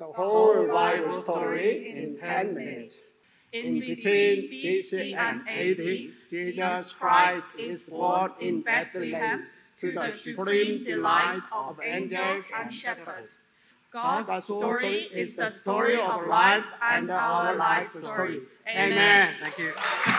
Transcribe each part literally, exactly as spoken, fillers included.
the whole Bible story in ten minutes. In between B C and A D, Jesus Christ is born in Bethlehem to the supreme delight of angels and shepherds. God's story is the story of life and our life story. Amen. Thank you.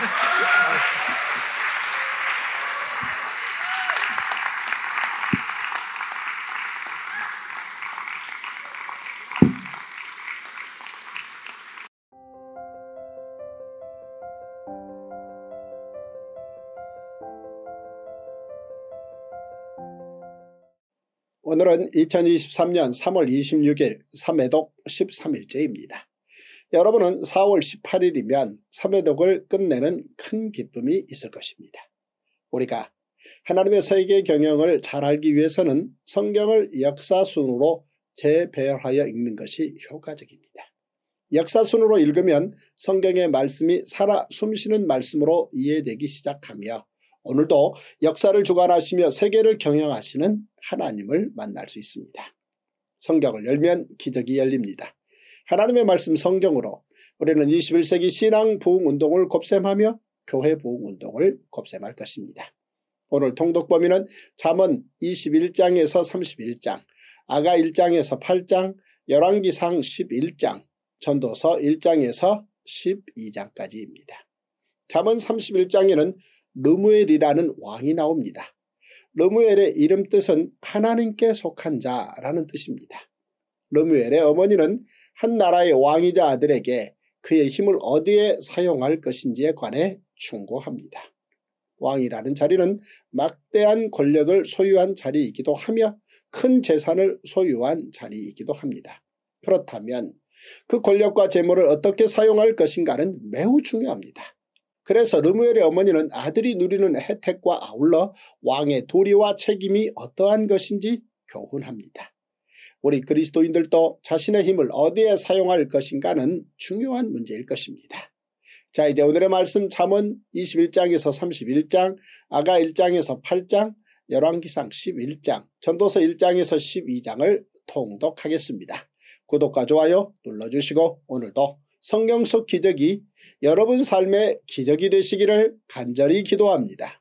오늘은 이천이십삼년 삼월 이십육일 삼회독 십삼일째입니다. 여러분은 사월 십팔일이면 삼회독을 끝내는 큰 기쁨이 있을 것입니다. 우리가 하나님의 세계 경영을 잘 알기 위해서는 성경을 역사순으로 재배열하여 읽는 것이 효과적입니다. 역사순으로 읽으면 성경의 말씀이 살아 숨쉬는 말씀으로 이해되기 시작하며 오늘도 역사를 주관하시며 세계를 경영하시는 하나님을 만날 수 있습니다. 성경을 열면 기적이 열립니다. 하나님의 말씀 성경으로 우리는 이십일세기 신앙 부흥운동을 곱셈하며 교회 부흥운동을 곱셈할 것입니다. 오늘 통독 범위는 잠언 이십일장에서 삼십일장, 아가 일장에서 팔장, 열왕기상 십일장, 전도서 일장에서 십이장까지입니다. 잠언 삼십일장에는 르무엘이라는 왕이 나옵니다. 르무엘의 이름 뜻은 하나님께 속한 자라는 뜻입니다. 르무엘의 어머니는 한 나라의 왕이자 아들에게 그의 힘을 어디에 사용할 것인지에 관해 충고합니다. 왕이라는 자리는 막대한 권력을 소유한 자리이기도 하며 큰 재산을 소유한 자리이기도 합니다. 그렇다면 그 권력과 재물을 어떻게 사용할 것인가는 매우 중요합니다. 그래서 르무엘의 어머니는 아들이 누리는 혜택과 아울러 왕의 도리와 책임이 어떠한 것인지 교훈합니다. 우리 그리스도인들도 자신의 힘을 어디에 사용할 것인가는 중요한 문제일 것입니다. 자, 이제 오늘의 말씀 잠언 이십일장에서 삼십일장, 아가 일장에서 팔장, 열왕기상 십일장, 전도서 일장에서 십이장을 통독하겠습니다. 구독과 좋아요 눌러주시고 오늘도 성경 속 기적이 여러분 삶의 기적이 되시기를 간절히 기도합니다.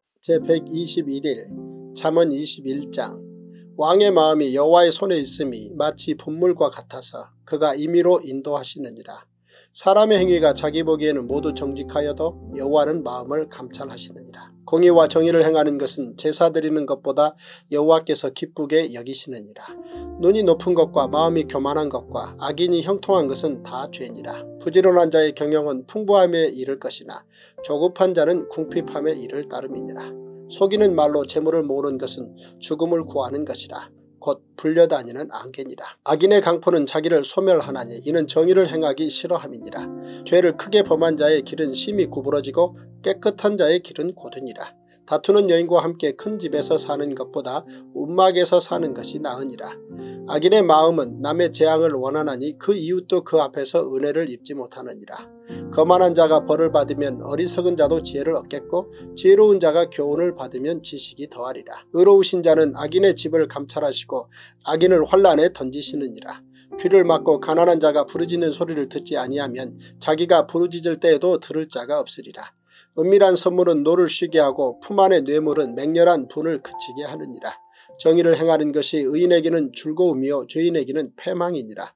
제백이십일일 잠언 이십일장. 왕의 마음이 여호와의 손에 있음이 마치 분물과 같아서 그가 임의로 인도하시느니라. 사람의 행위가 자기 보기에는 모두 정직하여도 여호와는 마음을 감찰하시느니라. 공의와 정의를 행하는 것은 제사 드리는 것보다 여호와께서 기쁘게 여기시느니라. 눈이 높은 것과 마음이 교만한 것과 악인이 형통한 것은 다 죄니라. 부지런한 자의 경영은 풍부함에 이를 것이나 조급한 자는 궁핍함에 이를 따름이니라. 속이는 말로 재물을 모으는 것은 죽음을 구하는 것이라. 곧 불려다니는 안개니라. 악인의 강포는 자기를 소멸하나니 이는 정의를 행하기 싫어함이니라. 죄를 크게 범한 자의 길은 심히 구부러지고 깨끗한 자의 길은 고드니라. 다투는 여인과 함께 큰 집에서 사는 것보다 움막에서 사는 것이 나으니라. 악인의 마음은 남의 재앙을 원하나니 그 이웃도 그 앞에서 은혜를 입지 못하느니라. 거만한 자가 벌을 받으면 어리석은 자도 지혜를 얻겠고 지혜로운 자가 교훈을 받으면 지식이 더하리라. 의로우신 자는 악인의 집을 감찰하시고 악인을 환란에 던지시느니라. 귀를 막고 가난한 자가 부르짖는 소리를 듣지 아니하면 자기가 부르짖을 때에도 들을 자가 없으리라. 은밀한 선물은 노를 쉬게 하고 품 안의 뇌물은 맹렬한 분을 그치게 하느니라. 정의를 행하는 것이 의인에게는 즐거움이요 죄인에게는 패망이니라.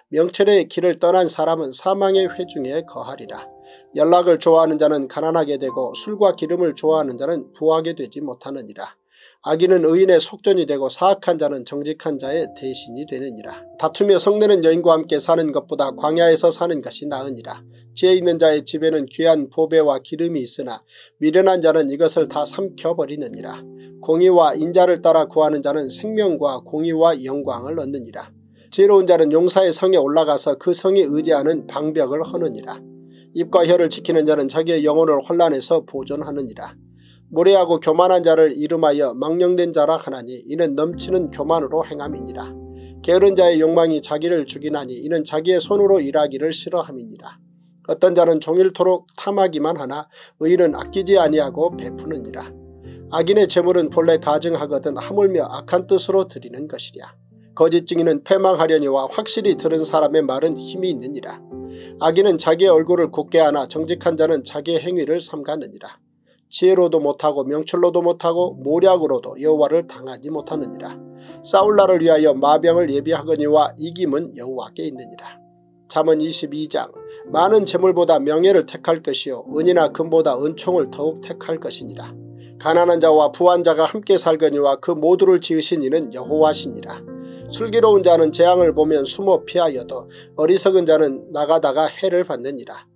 명철의 길을 떠난 사람은 사망의 회중에 거하리라. 연락을 좋아하는 자는 가난하게 되고 술과 기름을 좋아하는 자는 부하게 되지 못하느니라. 악인은 의인의 속전이 되고 사악한 자는 정직한 자의 대신이 되느니라. 다투며 성내는 여인과 함께 사는 것보다 광야에서 사는 것이 나으니라. 지혜 있는 자의 집에는 귀한 보배와 기름이 있으나 미련한 자는 이것을 다 삼켜버리느니라. 공의와 인자를 따라 구하는 자는 생명과 공의와 영광을 얻느니라. 지혜로운 자는 용사의 성에 올라가서 그 성에 의지하는 방벽을 허느니라. 입과 혀를 지키는 자는 자기의 영혼을 혼란에서 보존하느니라. 무례하고 교만한 자를 이름하여 망령된 자라 하나니 이는 넘치는 교만으로 행함이니라. 게으른 자의 욕망이 자기를 죽이나니 이는 자기의 손으로 일하기를 싫어함이니라. 어떤 자는 종일토록 탐하기만 하나 의인은 아끼지 아니하고 베푸느니라. 악인의 재물은 본래 가증하거든 하물며 악한 뜻으로 드리는 것이랴. 거짓 증인은 패망하려니와 확실히 들은 사람의 말은 힘이 있느니라. 악인은 자기의 얼굴을 굳게 하나 정직한 자는 자기의 행위를 삼가느니라. 지혜로도 못하고 명철로도 못하고 모략으로도 여호와를 당하지 못하느니라. 싸울 날을 위하여 마병을 예비하거니와 이김은 여호와께 있느니라. 잠언 이십이 장. 많은 재물보다 명예를 택할 것이요 은이나 금보다 은총을 더욱 택할 것이니라. 가난한 자와 부한 자가 함께 살거니와 그 모두를 지으신 이는 여호와시니라. 슬기로운 자는 재앙을 보면 숨어 피하여도 어리석은 자는 나가다가 해를 받느니라.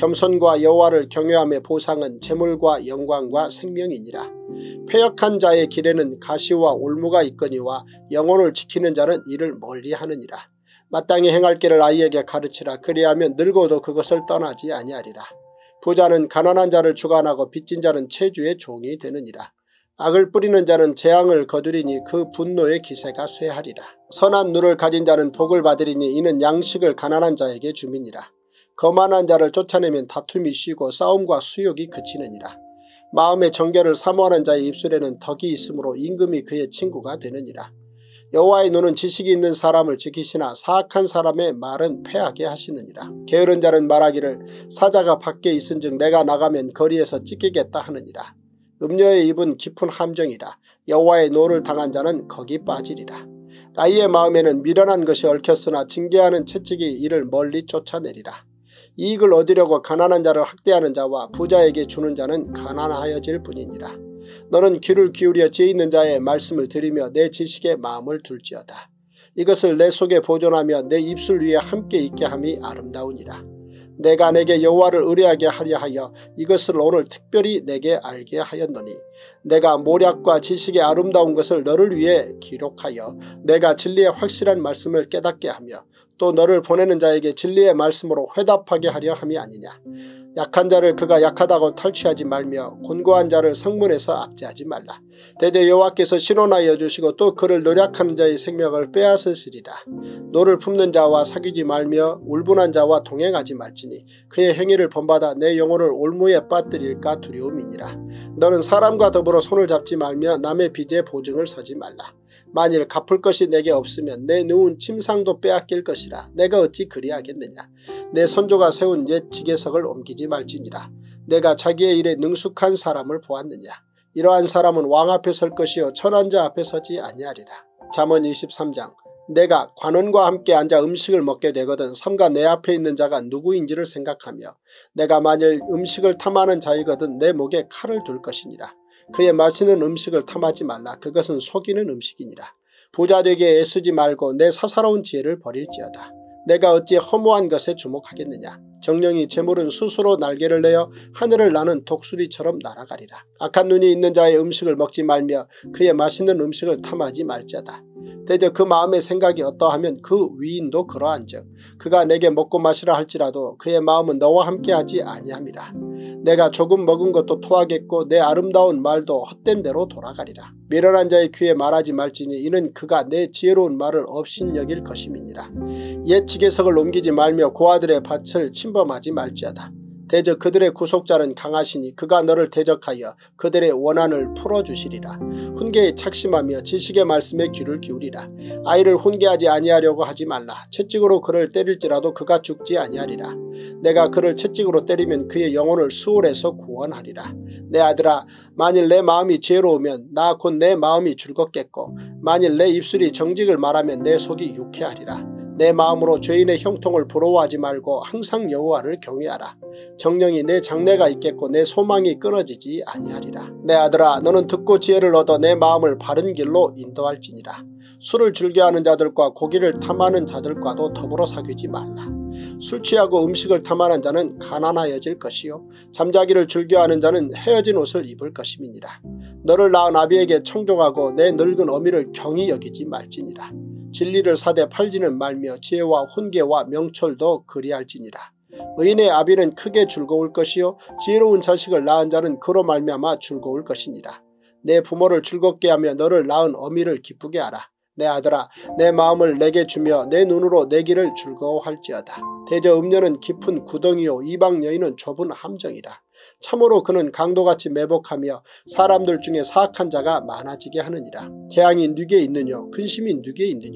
겸손과 여호와를 경외함의 보상은 재물과 영광과 생명이니라. 패역한 자의 길에는 가시와 올무가 있거니와 영혼을 지키는 자는 이를 멀리하느니라. 마땅히 행할 길을 아이에게 가르치라. 그리하면 늙어도 그것을 떠나지 아니하리라. 부자는 가난한 자를 주관하고 빚진 자는 체주의 종이 되느니라. 악을 뿌리는 자는 재앙을 거두리니 그 분노의 기세가 쇠하리라. 선한 눈을 가진 자는 복을 받으리니 이는 양식을 가난한 자에게 주미니라. 거만한 자를 쫓아내면 다툼이 쉬고 싸움과 수욕이 그치느니라. 마음의 정결을 사모하는 자의 입술에는 덕이 있으므로 임금이 그의 친구가 되느니라. 여호와의 눈은 지식이 있는 사람을 지키시나 사악한 사람의 말은 패하게 하시느니라. 게으른 자는 말하기를 사자가 밖에 있은즉 내가 나가면 거리에서 찢기겠다 하느니라. 음녀의 입은 깊은 함정이라. 여호와의 노를 당한 자는 거기 빠지리라. 아이의 마음에는 미련한 것이 얽혔으나 징계하는 채찍이 이를 멀리 쫓아내리라. 이익을 얻으려고 가난한 자를 학대하는 자와 부자에게 주는 자는 가난하여질 뿐이니라. 너는 귀를 기울여 지혜 있는 자의 말씀을 들으며 내 지식에 마음을 둘지어다. 이것을 내 속에 보존하며 내 입술 위에 함께 있게 함이 아름다우니라. 내가 내게 여호와를 의뢰하게 하려 하여 이것을 오늘 특별히 내게 알게 하였노니 내가 모략과 지식의 아름다운 것을 너를 위해 기록하여 내가 진리의 확실한 말씀을 깨닫게 하며 또 너를 보내는 자에게 진리의 말씀으로 회답하게 하려 함이 아니냐. 약한 자를 그가 약하다고 탈취하지 말며 곤고한 자를 성문에서 압제하지 말라. 대저 여호와께서 신원하여 주시고 또 그를 노략하는 자의 생명을 빼앗으시리라. 노를 품는 자와 사귀지 말며 울분한 자와 동행하지 말지니 그의 행위를 본받아 내 영혼을 올무에 빠뜨릴까 두려움이니라. 너는 사람과 더불어 손을 잡지 말며 남의 빚에 보증을 서지 말라. 만일 갚을 것이 내게 없으면 내 누운 침상도 빼앗길 것이라. 내가 어찌 그리하겠느냐. 내 선조가 세운 옛 지계석을 옮기지 말지니라. 내가 자기의 일에 능숙한 사람을 보았느냐. 이러한 사람은 왕 앞에 설 것이요 천한 자 앞에 서지 아니하리라. 잠언 이십삼 장. 내가 관원과 함께 앉아 음식을 먹게 되거든 삼가 내 앞에 있는 자가 누구인지를 생각하며 내가 만일 음식을 탐하는 자이거든 내 목에 칼을 둘 것이니라. 그의 마시는 음식을 탐하지 말라. 그것은 속이는 음식이니라. 부자 되게 애쓰지 말고 내 사사로운 지혜를 버릴지어다. 내가 어찌 허무한 것에 주목하겠느냐. 정령이 재물은 스스로 날개를 내어 하늘을 나는 독수리처럼 날아가리라. 악한 눈이 있는 자의 음식을 먹지 말며 그의 맛있는 음식을 탐하지 말지어다. 대저 그 마음의 생각이 어떠하면 그 위인도 그러한즉 그가 내게 먹고 마시라 할지라도 그의 마음은 너와 함께하지 아니함이라. 내가 조금 먹은 것도 토하겠고 내 아름다운 말도 헛된 대로 돌아가리라. 미련한 자의 귀에 말하지 말지니 이는 그가 내 지혜로운 말을 업신여길 것임이니라. 옛 지계석을 옮기지 말며 고아들의 밭을 침범하지 말지어다. 대저 그들의 구속자는 강하시니 그가 너를 대적하여 그들의 원한을 풀어주시리라. 훈계에 착심하며 지식의 말씀에 귀를 기울이라. 아이를 훈계하지 아니하려고 하지 말라. 채찍으로 그를 때릴지라도 그가 죽지 아니하리라. 내가 그를 채찍으로 때리면 그의 영혼을 수월에서 구원하리라. 내 아들아, 만일 내 마음이 지혜로우면 나 곧 내 마음이 즐겁겠고 만일 내 입술이 정직을 말하면 내 속이 유쾌하리라. 내 마음으로 죄인의 형통을 부러워하지 말고 항상 여호와를 경외하라. 정령이 내 장래가 있겠고 내 소망이 끊어지지 아니하리라. 내 아들아, 너는 듣고 지혜를 얻어 내 마음을 바른 길로 인도할지니라. 술을 즐겨하는 자들과 고기를 탐하는 자들과도 더불어 사귀지 말라. 술 취하고 음식을 탐하는 자는 가난하여질 것이요 잠자기를 즐겨하는 자는 헤어진 옷을 입을 것임이니라. 너를 낳은 아비에게 청종하고 내 늙은 어미를 경히 여기지 말지니라. 진리를 사되 팔지는 말며 지혜와 훈계와 명철도 그리할지니라. 의인의 아비는 크게 즐거울 것이요 지혜로운 자식을 낳은 자는 그로 말미암아 즐거울 것이니라. 내 부모를 즐겁게 하며 너를 낳은 어미를 기쁘게 하라. 내 아들아, 내 마음을 내게 주며 내 눈으로 내 길을 즐거워할지어다. 대저 음녀는 깊은 구덩이요 이방 여인은 좁은 함정이라. 참으로 그는 강도같이 매복하며 사람들 중에 사악한 자가 많아지게 하느니라. 태양이 누게 있느뇨 근심이 누게 있느뇨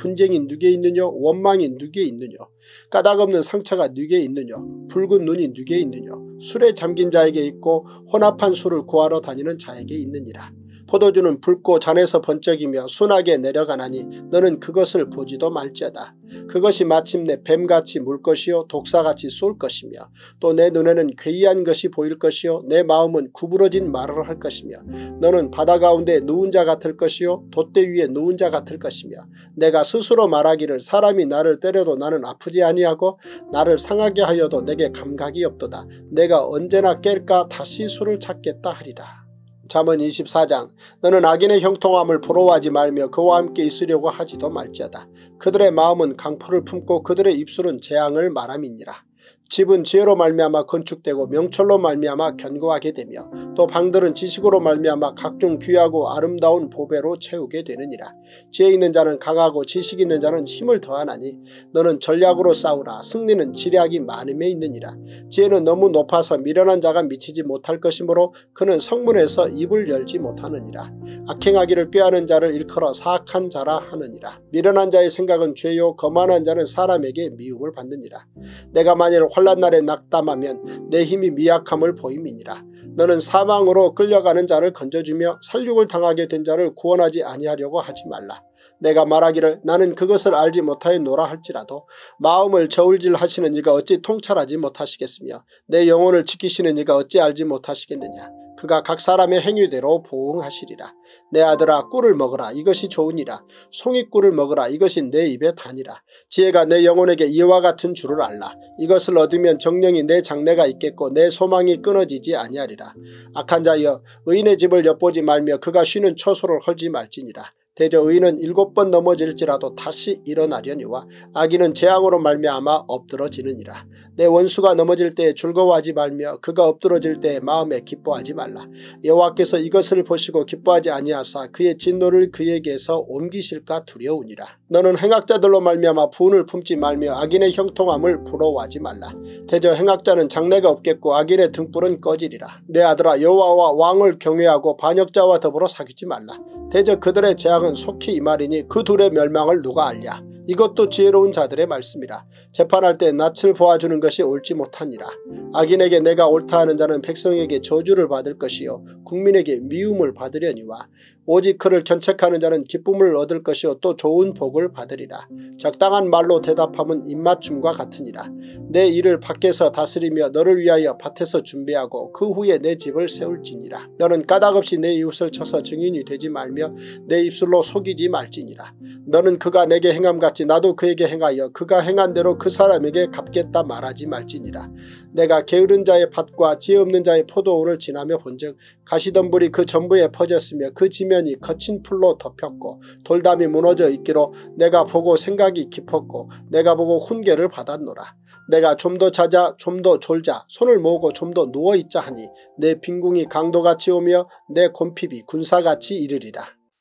분쟁이 누게 있느냐? 원망이 누게 있느냐? 까닭없는 상처가 누게 있느냐? 붉은 눈이 누게 있느냐? 술에 잠긴 자에게 있고 혼합한 술을 구하러 다니는 자에게 있느니라. 포도주는 붉고 잔에서 번쩍이며 순하게 내려가나니 너는 그것을 보지도 말지어다. 그것이 마침내 뱀같이 물 것이요 독사같이 쏠 것이며 또 내 눈에는 괴이한 것이 보일 것이요 내 마음은 구부러진 말을 할 것이며 너는 바다 가운데 누운 자 같을 것이요 돛대 위에 누운 자 같을 것이며 내가 스스로 말하기를 사람이 나를 때려도 나는 아프지 아니하고 나를 상하게 하여도 내게 감각이 없도다. 내가 언제나 깰까 다시 술을 찾겠다 하리라. 잠언 이십사 장 너는 악인의 형통함을 부러워하지 말며 그와 함께 있으려고 하지도 말지어다. 그들의 마음은 강포를 품고 그들의 입술은 재앙을 말함이니라. 집은 지혜로 말미암아 건축되고 명철로 말미암아 견고하게 되며 또 방들은 지식으로 말미암아 각종 귀하고 아름다운 보배로 채우게 되느니라. 지혜 있는 자는 강하고 지식 있는 자는 힘을 더하나니 너는 전략으로 싸우라. 승리는 지략이 많음에 있느니라. 지혜는 너무 높아서 미련한 자가 미치지 못할 것이므로 그는 성문에서 입을 열지 못하느니라. 악행하기를 꾀하는 자를 일컬어 사악한 자라 하느니라. 미련한 자의 생각은 죄요 거만한 자는 사람에게 미움을 받느니라. 내가 만일 환난 날에 낙담하면 내 힘이 미약함을 보임이니라. 너는 사망으로 끌려가는 자를 건져주며 살육을 당하게 된 자를 구원하지 아니하려고 하지 말라. 내가 말하기를 나는 그것을 알지 못하였노라 할지라도 마음을 저울질 하시는 이가 어찌 통찰하지 못하시겠으며 내 영혼을 지키시는 이가 어찌 알지 못하시겠느냐. 그가 각 사람의 행위대로 보응하시리라. 내 아들아 꿀을 먹으라. 이것이 좋으니라. 송이꿀을 먹으라. 이것이 내 입에 다니라. 지혜가 내 영혼에게 이와 같은 줄을 알라. 이것을 얻으면 정령이 내 장래가 있겠고 내 소망이 끊어지지 아니하리라. 악한 자여 의인의 집을 엿보지 말며 그가 쉬는 처소를 헐지 말지니라. 대저 의인은 일곱 번 넘어질지라도 다시 일어나려니와 악인은 재앙으로 말미암아 엎드러지느니라. 내 원수가 넘어질 때에 즐거워하지 말며 그가 엎드러질 때에 마음에 기뻐하지 말라. 여호와께서 이것을 보시고 기뻐하지 아니하사 그의 진노를 그에게서 옮기실까 두려우니라. 너는 행악자들로 말미암아 분을 품지 말며 악인의 형통함을 부러워하지 말라. 대저 행악자는 장래가 없겠고 악인의 등불은 꺼지리라. 내 아들아 여호와와 왕을 경외하고 반역자와 더불어 사귀지 말라. 대저 그들의 재앙은 속히 임하리니 그 둘의 멸망을 누가 알랴. 이것도 지혜로운 자들의 말씀이라. 재판할 때 낯을 보아주는 것이 옳지 못하니라. 악인에게 내가 옳다 하는 자는 백성에게 저주를 받을 것이요 국민에게 미움을 받으려니와 오직 그를 견책하는 자는 기쁨을 얻을 것이요 또 좋은 복을 받으리라. 적당한 말로 대답함은 입맞춤과 같으니라. 내 일을 밖에서 다스리며 너를 위하여 밭에서 준비하고 그 후에 내 집을 세울지니라. 너는 까닭없이 내 이웃을 쳐서 증인이 되지 말며 내 입술로 속이지 말지니라. 너는 그가 내게 행함같이 나도 그에게 행하여 그가 행한 대로 그 사람에게 갚겠다 말하지 말지니라. 내가 게으른 자의 밭과 지혜 없는 자의 포도원을 지나며 본즉 가시덤불이 그 전부에 퍼졌으며 그 지면이 거친 풀로 덮였고 돌담이 무너져 있기로 내가 보고 생각이 깊었고 내가 보고 훈계를 받았노라. 내가 좀 더 자자 좀 더 졸자 손을 모으고 좀 더 누워있자 하니 내 빈궁이 강도같이 오며 내 곰핍이 군사같이 이르리라.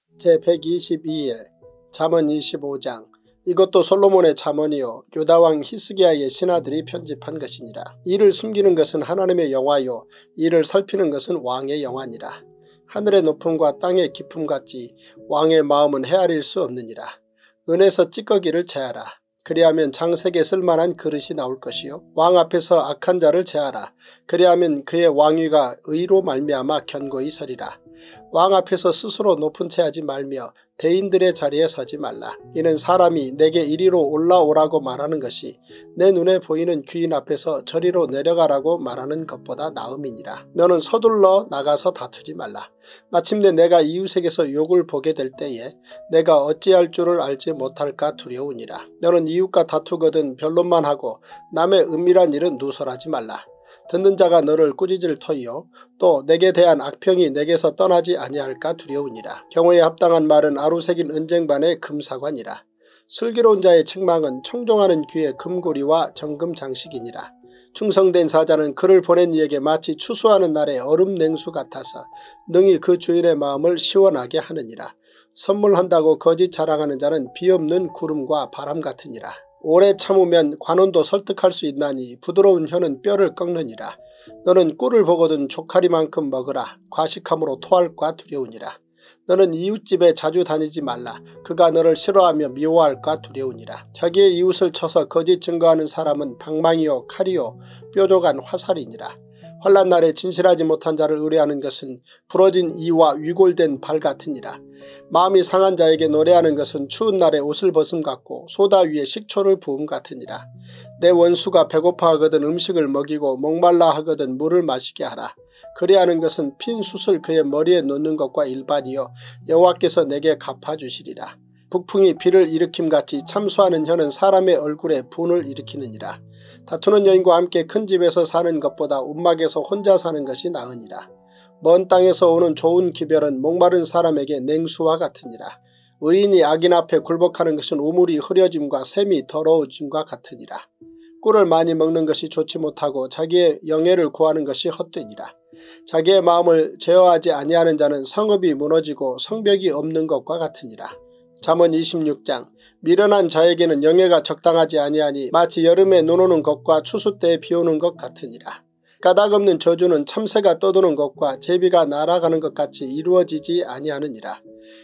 제백이십이 일 잠언 이십오 장 이것도 솔로몬의 잠언이요 유다왕 히스기야의 신하들이 편집한 것이니라. 이를 숨기는 것은 하나님의 영화요 이를 살피는 것은 왕의 영화니라. 하늘의 높음과 땅의 깊음같이 왕의 마음은 헤아릴 수 없느니라. 은에서 찌꺼기를 제하라. 그리하면 장색에 쓸만한 그릇이 나올 것이요 왕 앞에서 악한 자를 제하라. 그리하면 그의 왕위가 의로 말미암아 견고히 서리라. 왕 앞에서 스스로 높은 채 하지 말며 대인들의 자리에 서지 말라. 이는 사람이 내게 이리로 올라오라고 말하는 것이 내 눈에 보이는 귀인 앞에서 저리로 내려가라고 말하는 것보다 나음이니라. 너는 서둘러 나가서 다투지 말라. 마침내 내가 이웃에게서 욕을 보게 될 때에 내가 어찌할 줄을 알지 못할까 두려우니라. 너는 이웃과 다투거든 변론만 하고 남의 은밀한 일은 누설하지 말라. 듣는 자가 너를 꾸짖을 터이요 또 내게 대한 악평이 내게서 떠나지 아니할까 두려우니라. 경호에 합당한 말은 아루새긴 은쟁반의 금사관이라. 슬기로운 자의 책망은 청종하는 귀의 금고리와 정금장식이니라. 충성된 사자는 그를 보낸 이에게 마치 추수하는 날의 얼음 냉수 같아서 능히 그 주인의 마음을 시원하게 하느니라. 선물한다고 거짓 자랑하는 자는 비없는 구름과 바람 같으니라. 오래 참으면 관원도 설득할 수 있나니 부드러운 혀는 뼈를 꺾느니라. 너는 꿀을 보거든 조카리만큼 먹으라. 과식함으로 토할까 두려우니라. 너는 이웃집에 자주 다니지 말라. 그가 너를 싫어하며 미워할까 두려우니라. 자기의 이웃을 쳐서 거짓 증거하는 사람은 방망이요 칼이요 뾰족한 화살이니라. 환난 날에 진실하지 못한 자를 의뢰하는 것은 부러진 이와 위골된 발 같으니라. 마음이 상한 자에게 노래하는 것은 추운 날에 옷을 벗음 같고 소다 위에 식초를 부음 같으니라. 내 원수가 배고파 하거든 음식을 먹이고 목말라 하거든 물을 마시게 하라. 그리하는 것은 핀 숯을 그의 머리에 놓는 것과 일반이요 여호와께서 내게 갚아주시리라. 북풍이 비를 일으킴같이 참수하는 혀는 사람의 얼굴에 분을 일으키느니라. 다투는 여인과 함께 큰 집에서 사는 것보다 움막에서 혼자 사는 것이 나으니라. 먼 땅에서 오는 좋은 기별은 목마른 사람에게 냉수와 같으니라. 의인이 악인 앞에 굴복하는 것은 우물이 흐려짐과 샘이 더러워짐과 같으니라. 꿀을 많이 먹는 것이 좋지 못하고 자기의 영예를 구하는 것이 헛되니라. 자기의 마음을 제어하지 아니하는 자는 성읍이 무너지고 성벽이 없는 것과 같으니라. 잠언 이십육 장. 미련한 자에게는 영예가 적당하지 아니하니 마치 여름에 눈 오는 것과 추수 때에 비 오는 것 같으니라. 까닭없는 저주는 참새가 떠도는 것과 제비가 날아가는 것 같이 이루어지지 아니하느니라.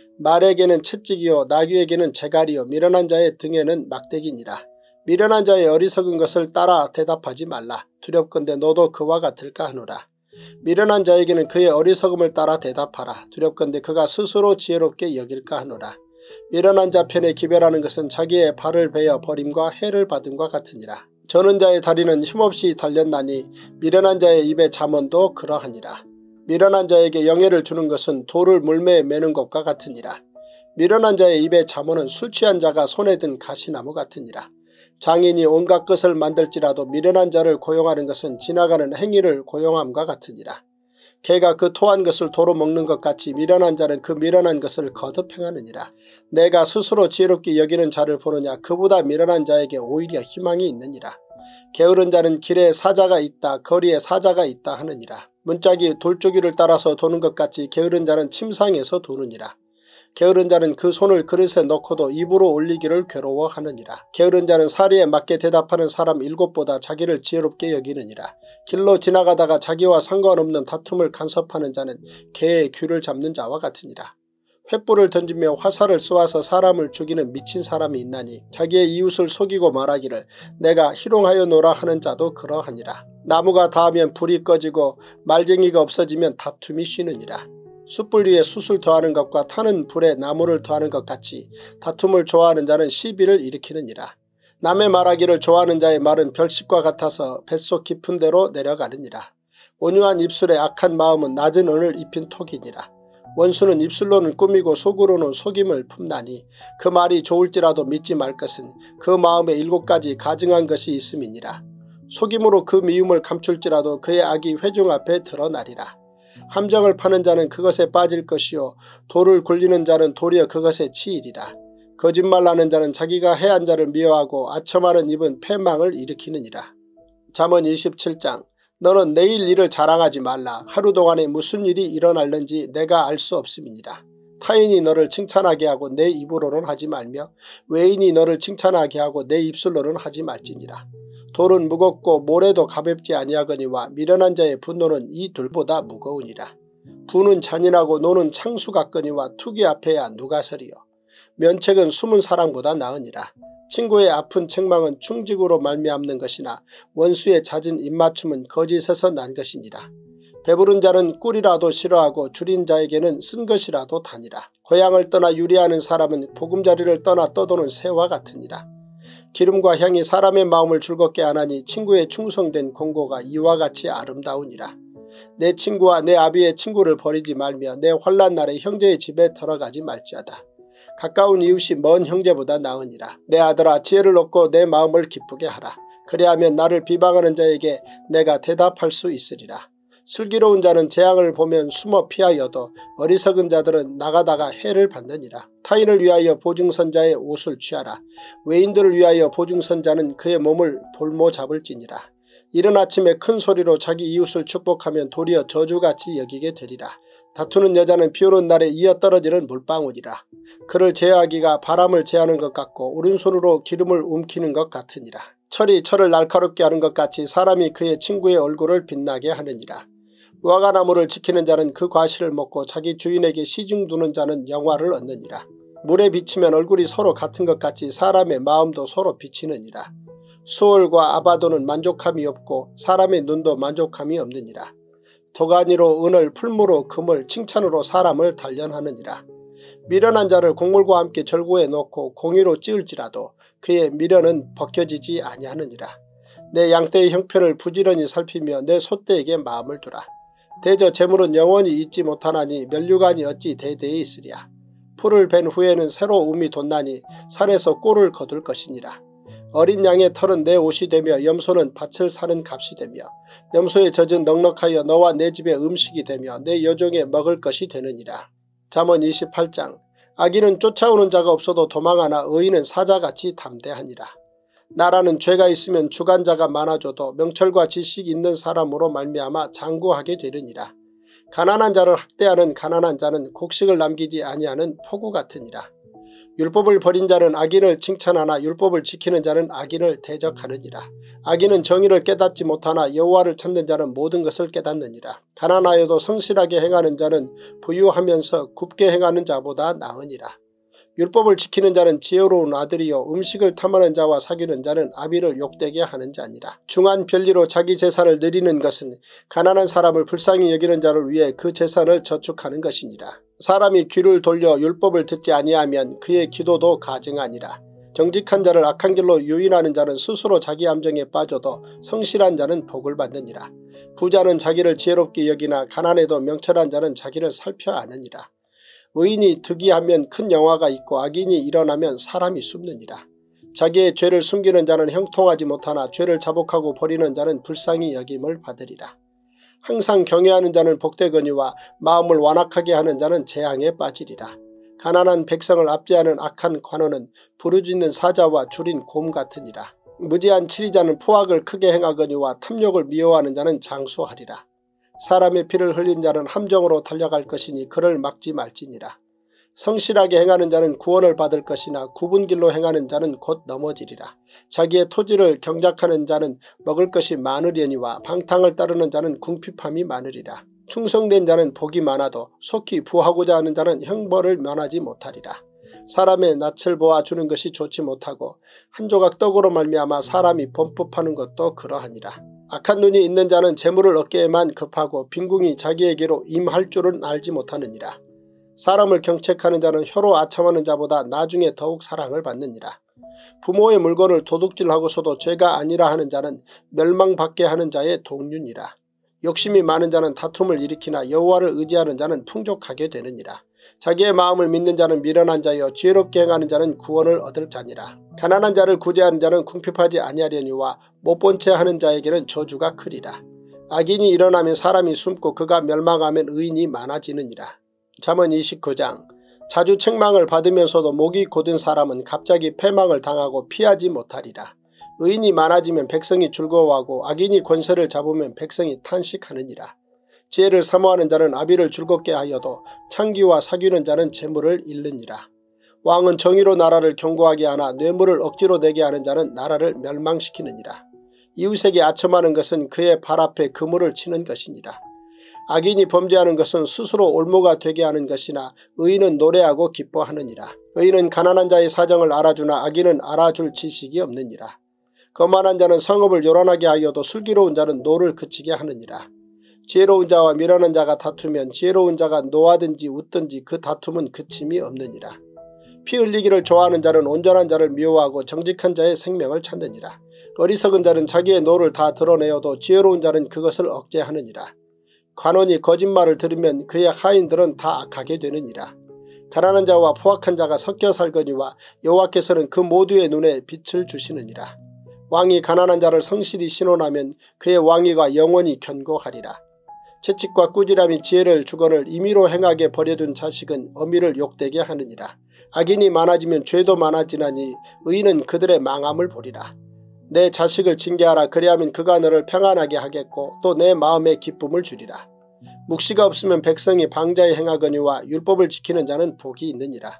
말에게는 채찍이요 나귀에게는 재갈이요 미련한 자의 등에는 막대기니라. 미련한 자의 어리석은 것을 따라 대답하지 말라. 두렵건대 너도 그와 같을까 하노라. 미련한 자에게는 그의 어리석음을 따라 대답하라. 두렵건대 그가 스스로 지혜롭게 여길까 하노라. 미련한 자 편에 기별하는 것은 자기의 발을 베어 버림과 해를 받음과 같으니라. 저는 자의 다리는 힘없이 달렸나니 미련한 자의 입에 잠언도 그러하니라. 미련한 자에게 영예를 주는 것은 돌을 물매에 매는 것과 같으니라. 미련한 자의 입에 잠언은 술 취한 자가 손에 든 가시나무 같으니라. 장인이 온갖 것을 만들지라도 미련한 자를 고용하는 것은 지나가는 행위를 고용함과 같으니라. 개가 그 토한 것을 도로 먹는 것 같이 미련한 자는 그 미련한 것을 거듭 행하느니라. 내가 스스로 지혜롭게 여기는 자를 보느냐. 그보다 미련한 자에게 오히려 희망이 있느니라. 게으른 자는 길에 사자가 있다 거리에 사자가 있다 하느니라. 문짝이 돌조기를 따라서 도는 것 같이 게으른 자는 침상에서 도느니라. 게으른 자는 그 손을 그릇에 넣고도 입으로 올리기를 괴로워하느니라. 게으른 자는 사리에 맞게 대답하는 사람 일곱보다 자기를 지혜롭게 여기느니라. 길로 지나가다가 자기와 상관없는 다툼을 간섭하는 자는 개의 귀를 잡는 자와 같으니라. 횃불을 던지며 화살을 쏘아서 사람을 죽이는 미친 사람이 있나니 자기의 이웃을 속이고 말하기를 내가 희롱하여 노라 하는 자도 그러하니라. 나무가 닿으면 불이 꺼지고 말쟁이가 없어지면 다툼이 쉬느니라. 숯불 위에 숯을 더하는 것과 타는 불에 나무를 더하는 것 같이 다툼을 좋아하는 자는 시비를 일으키느니라. 남의 말하기를 좋아하는 자의 말은 별식과 같아서 뱃속 깊은 데로 내려가느니라. 온유한 입술에 악한 마음은 낮은 은을 입힌 톡이니라. 원수는 입술로는 꾸미고 속으로는 속임을 품나니 그 말이 좋을지라도 믿지 말 것은 그 마음에 일곱 가지 가증한 것이 있음이니라. 속임으로 그 미움을 감출지라도 그의 악이 회중 앞에 드러나리라. 함정을 파는 자는 그것에 빠질 것이요 돌을 굴리는 자는 도리어 그것에 치이리라. 거짓말하는 자는 자기가 해한 자를 미워하고 아첨하는 입은 패망을 일으키느니라. 잠언 이십칠 장. 너는 내일 일을 자랑하지 말라. 하루 동안에 무슨 일이 일어날는지 내가 알 수 없음이니라. 타인이 너를 칭찬하게 하고 내 입으로는 하지 말며 외인이 너를 칭찬하게 하고 내 입술로는 하지 말지니라. 돌은 무겁고 모래도 가볍지 아니하거니와 미련한 자의 분노는 이 둘보다 무거우니라. 부는 잔인하고 노는 창수 같거니와 투기 앞에야 누가 서리요. 면책은 숨은 사랑보다 나으니라. 친구의 아픈 책망은 충직으로 말미암는 것이나 원수의 잦은 입맞춤은 거짓에서 난 것이니라. 배부른 자는 꿀이라도 싫어하고 줄인 자에게는 쓴 것이라도 다니라. 고향을 떠나 유리하는 사람은 보금자리를 떠나 떠도는 새와 같으니라. 기름과 향이 사람의 마음을 즐겁게 하나니 친구의 충성된 공고가 이와 같이 아름다우니라. 내 친구와 내 아비의 친구를 버리지 말며 내 환난 날에 형제의 집에 들어가지 말지어다. 가까운 이웃이 먼 형제보다 나으니라. 내 아들아 지혜를 얻고 내 마음을 기쁘게 하라. 그리하면 나를 비방하는 자에게 내가 대답할 수 있으리라. 슬기로운 자는 재앙을 보면 숨어 피하여도 어리석은 자들은 나가다가 해를 받느니라. 타인을 위하여 보증선자의 옷을 취하라. 외인들을 위하여 보증선자는 그의 몸을 볼모 잡을지니라. 이른 아침에 큰 소리로 자기 이웃을 축복하면 도리어 저주같이 여기게 되리라. 다투는 여자는 비오는 날에 이어 떨어지는 물방울이라. 그를 제어하기가 바람을 제하는 것 같고 오른손으로 기름을 움키는 것 같으니라. 철이 철을 날카롭게 하는 것 같이 사람이 그의 친구의 얼굴을 빛나게 하느니라. 무화과나무를 지키는 자는 그 과실을 먹고 자기 주인에게 시중 두는 자는 영화를 얻느니라. 물에 비치면 얼굴이 서로 같은 것 같이 사람의 마음도 서로 비치느니라. 수월과 아바도는 만족함이 없고 사람의 눈도 만족함이 없느니라. 도가니로 은을, 풀무로 금을, 칭찬으로 사람을 단련하느니라. 미련한 자를 곡물과 함께 절구에 넣고 공의로 찌을지라도 그의 미련은 벗겨지지 아니하느니라. 내 양떼의 형편을 부지런히 살피며 내 소떼에게 마음을 두라. 대저 재물은 영원히 잊지 못하나니 면류관이 어찌 대대에 있으랴. 풀을 벤 후에는 새로 움이 돋나니 산에서 꿀을 거둘 것이니라. 어린 양의 털은 내 옷이 되며 염소는 밭을 사는 값이 되며 염소의 젖은 넉넉하여 너와 내 집의 음식이 되며 내 여종의 먹을 것이 되느니라. 잠언 이십팔 장. 악인은 쫓아오는 자가 없어도 도망하나 의인은 사자같이 담대하니라. 나라는 죄가 있으면 주관자가 많아져도 명철과 지식이 있는 사람으로 말미암아 장구하게 되느니라. 가난한 자를 학대하는 가난한 자는 곡식을 남기지 아니하는 포구 같으니라. 율법을 버린 자는 악인을 칭찬하나 율법을 지키는 자는 악인을 대적하느니라. 악인은 정의를 깨닫지 못하나 여호와를 찾는 자는 모든 것을 깨닫느니라. 가난하여도 성실하게 행하는 자는 부유하면서 굽게 행하는 자보다 나으니라. 율법을 지키는 자는 지혜로운 아들이요 음식을 탐하는 자와 사귀는 자는 아비를 욕되게 하는 자니라. 중한 별리로 자기 재산을 늘리는 것은 가난한 사람을 불쌍히 여기는 자를 위해 그 재산을 저축하는 것이니라. 사람이 귀를 돌려 율법을 듣지 아니하면 그의 기도도 가증하니라. 정직한 자를 악한 길로 유인하는 자는 스스로 자기 함정에 빠져도 성실한 자는 복을 받느니라. 부자는 자기를 지혜롭게 여기나 가난해도 명철한 자는 자기를 살펴 아느니라. 의인이 득이하면 큰 영화가 있고 악인이 일어나면 사람이 숨느니라. 자기의 죄를 숨기는 자는 형통하지 못하나 죄를 자복하고 버리는 자는 불쌍히 여김을 받으리라. 항상 경외하는 자는 복되거니와 마음을 완악하게 하는 자는 재앙에 빠지리라. 가난한 백성을 압제하는 악한 관원은 부르짖는 사자와 줄인 곰 같으니라. 무지한 치리자는 포악을 크게 행하거니와 탐욕을 미워하는 자는 장수하리라. 사람의 피를 흘린 자는 함정으로 달려갈 것이니 그를 막지 말지니라. 성실하게 행하는 자는 구원을 받을 것이나 굽은 길로 행하는 자는 곧 넘어지리라. 자기의 토지를 경작하는 자는 먹을 것이 많으려니와 방탕을 따르는 자는 궁핍함이 많으리라. 충성된 자는 복이 많아도 속히 부하고자 하는 자는 형벌을 면하지 못하리라. 사람의 낯을 보아 주는 것이 좋지 못하고 한 조각 떡으로 말미암아 사람이 범법하는 것도 그러하니라. 악한 눈이 있는 자는 재물을 얻기에만 급하고 빈궁이 자기에게로 임할 줄은 알지 못하느니라. 사람을 경책하는 자는 혀로 아첨하는 자보다 나중에 더욱 사랑을 받느니라. 부모의 물건을 도둑질하고서도 죄가 아니라 하는 자는 멸망받게 하는 자의 동륜이라. 욕심이 많은 자는 다툼을 일으키나 여호와를 의지하는 자는 풍족하게 되느니라. 자기의 마음을 믿는 자는 미련한 자여 지혜롭게 행하는 자는 구원을 얻을 자니라. 가난한 자를 구제하는 자는 궁핍하지 아니하려니와 못본 채 하는 자에게는 저주가 크리라. 악인이 일어나면 사람이 숨고 그가 멸망하면 의인이 많아지느니라. 잠언 이십구 장. 자주 책망을 받으면서도 목이 곧은 사람은 갑자기 패망을 당하고 피하지 못하리라. 의인이 많아지면 백성이 즐거워하고 악인이 권세를 잡으면 백성이 탄식하느니라. 지혜를 사모하는 자는 아비를 즐겁게 하여도 창기와 사귀는 자는 재물을 잃느니라. 왕은 정의로 나라를 견고하게 하나 뇌물을 억지로 내게 하는 자는 나라를 멸망시키느니라. 이웃에게 아첨하는 것은 그의 발 앞에 그물을 치는 것이니라. 악인이 범죄하는 것은 스스로 올무가 되게 하는 것이나 의인은 노래하고 기뻐하느니라. 의인은 가난한 자의 사정을 알아주나 악인은 알아줄 지식이 없느니라. 거만한 자는 성읍을 요란하게 하여도 슬기로운 자는 노를 그치게 하느니라. 지혜로운 자와 미련한 자가 다투면 지혜로운 자가 노하든지 웃든지 그 다툼은 그침이 없느니라. 피 흘리기를 좋아하는 자는 온전한 자를 미워하고 정직한 자의 생명을 찾느니라. 어리석은 자는 자기의 노를 다 드러내어도 지혜로운 자는 그것을 억제하느니라. 관원이 거짓말을 들으면 그의 하인들은 다 악하게 되느니라. 가난한 자와 포악한 자가 섞여 살거니와 여호와께서는 그 모두의 눈에 빛을 주시느니라. 왕이 가난한 자를 성실히 신원하면 그의 왕위가 영원히 견고하리라. 채찍과 꾸지람이 지혜를 주거늘 임의로 행하게 버려둔 자식은 어미를 욕되게 하느니라. 악인이 많아지면 죄도 많아지나니 의인은 그들의 망함을 보리라. 내 자식을 징계하라. 그리하면 그가 너를 평안하게 하겠고 또 내 마음에 기쁨을 주리라. 묵시가 없으면 백성이 방자에 행하거니와 율법을 지키는 자는 복이 있느니라.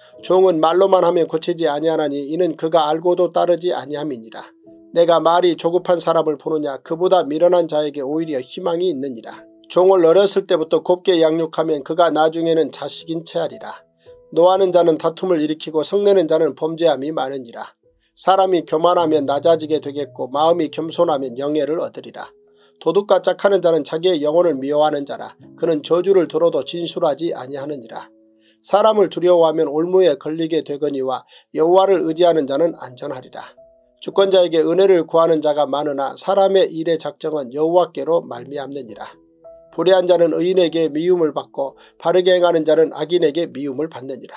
종은 말로만 하면 고치지 아니하나니 이는 그가 알고도 따르지 아니함이니라. 내가 말이 조급한 사람을 보느냐. 그보다 미련한 자에게 오히려 희망이 있느니라. 종을 어렸을 때부터 곱게 양육하면 그가 나중에는 자식인 채 하리라. 노하는 자는 다툼을 일으키고 성내는 자는 범죄함이 많으니라. 사람이 교만하면 낮아지게 되겠고 마음이 겸손하면 영예를 얻으리라. 도둑과 짝하는 자는 자기의 영혼을 미워하는 자라. 그는 저주를 들어도 진술하지 아니하느니라. 사람을 두려워하면 올무에 걸리게 되거니와 여호와를 의지하는 자는 안전하리라. 주권자에게 은혜를 구하는 자가 많으나 사람의 일의 작정은 여호와께로 말미암느니라. 불의한 자는 의인에게 미움을 받고 바르게 행하는 자는 악인에게 미움을 받느니라.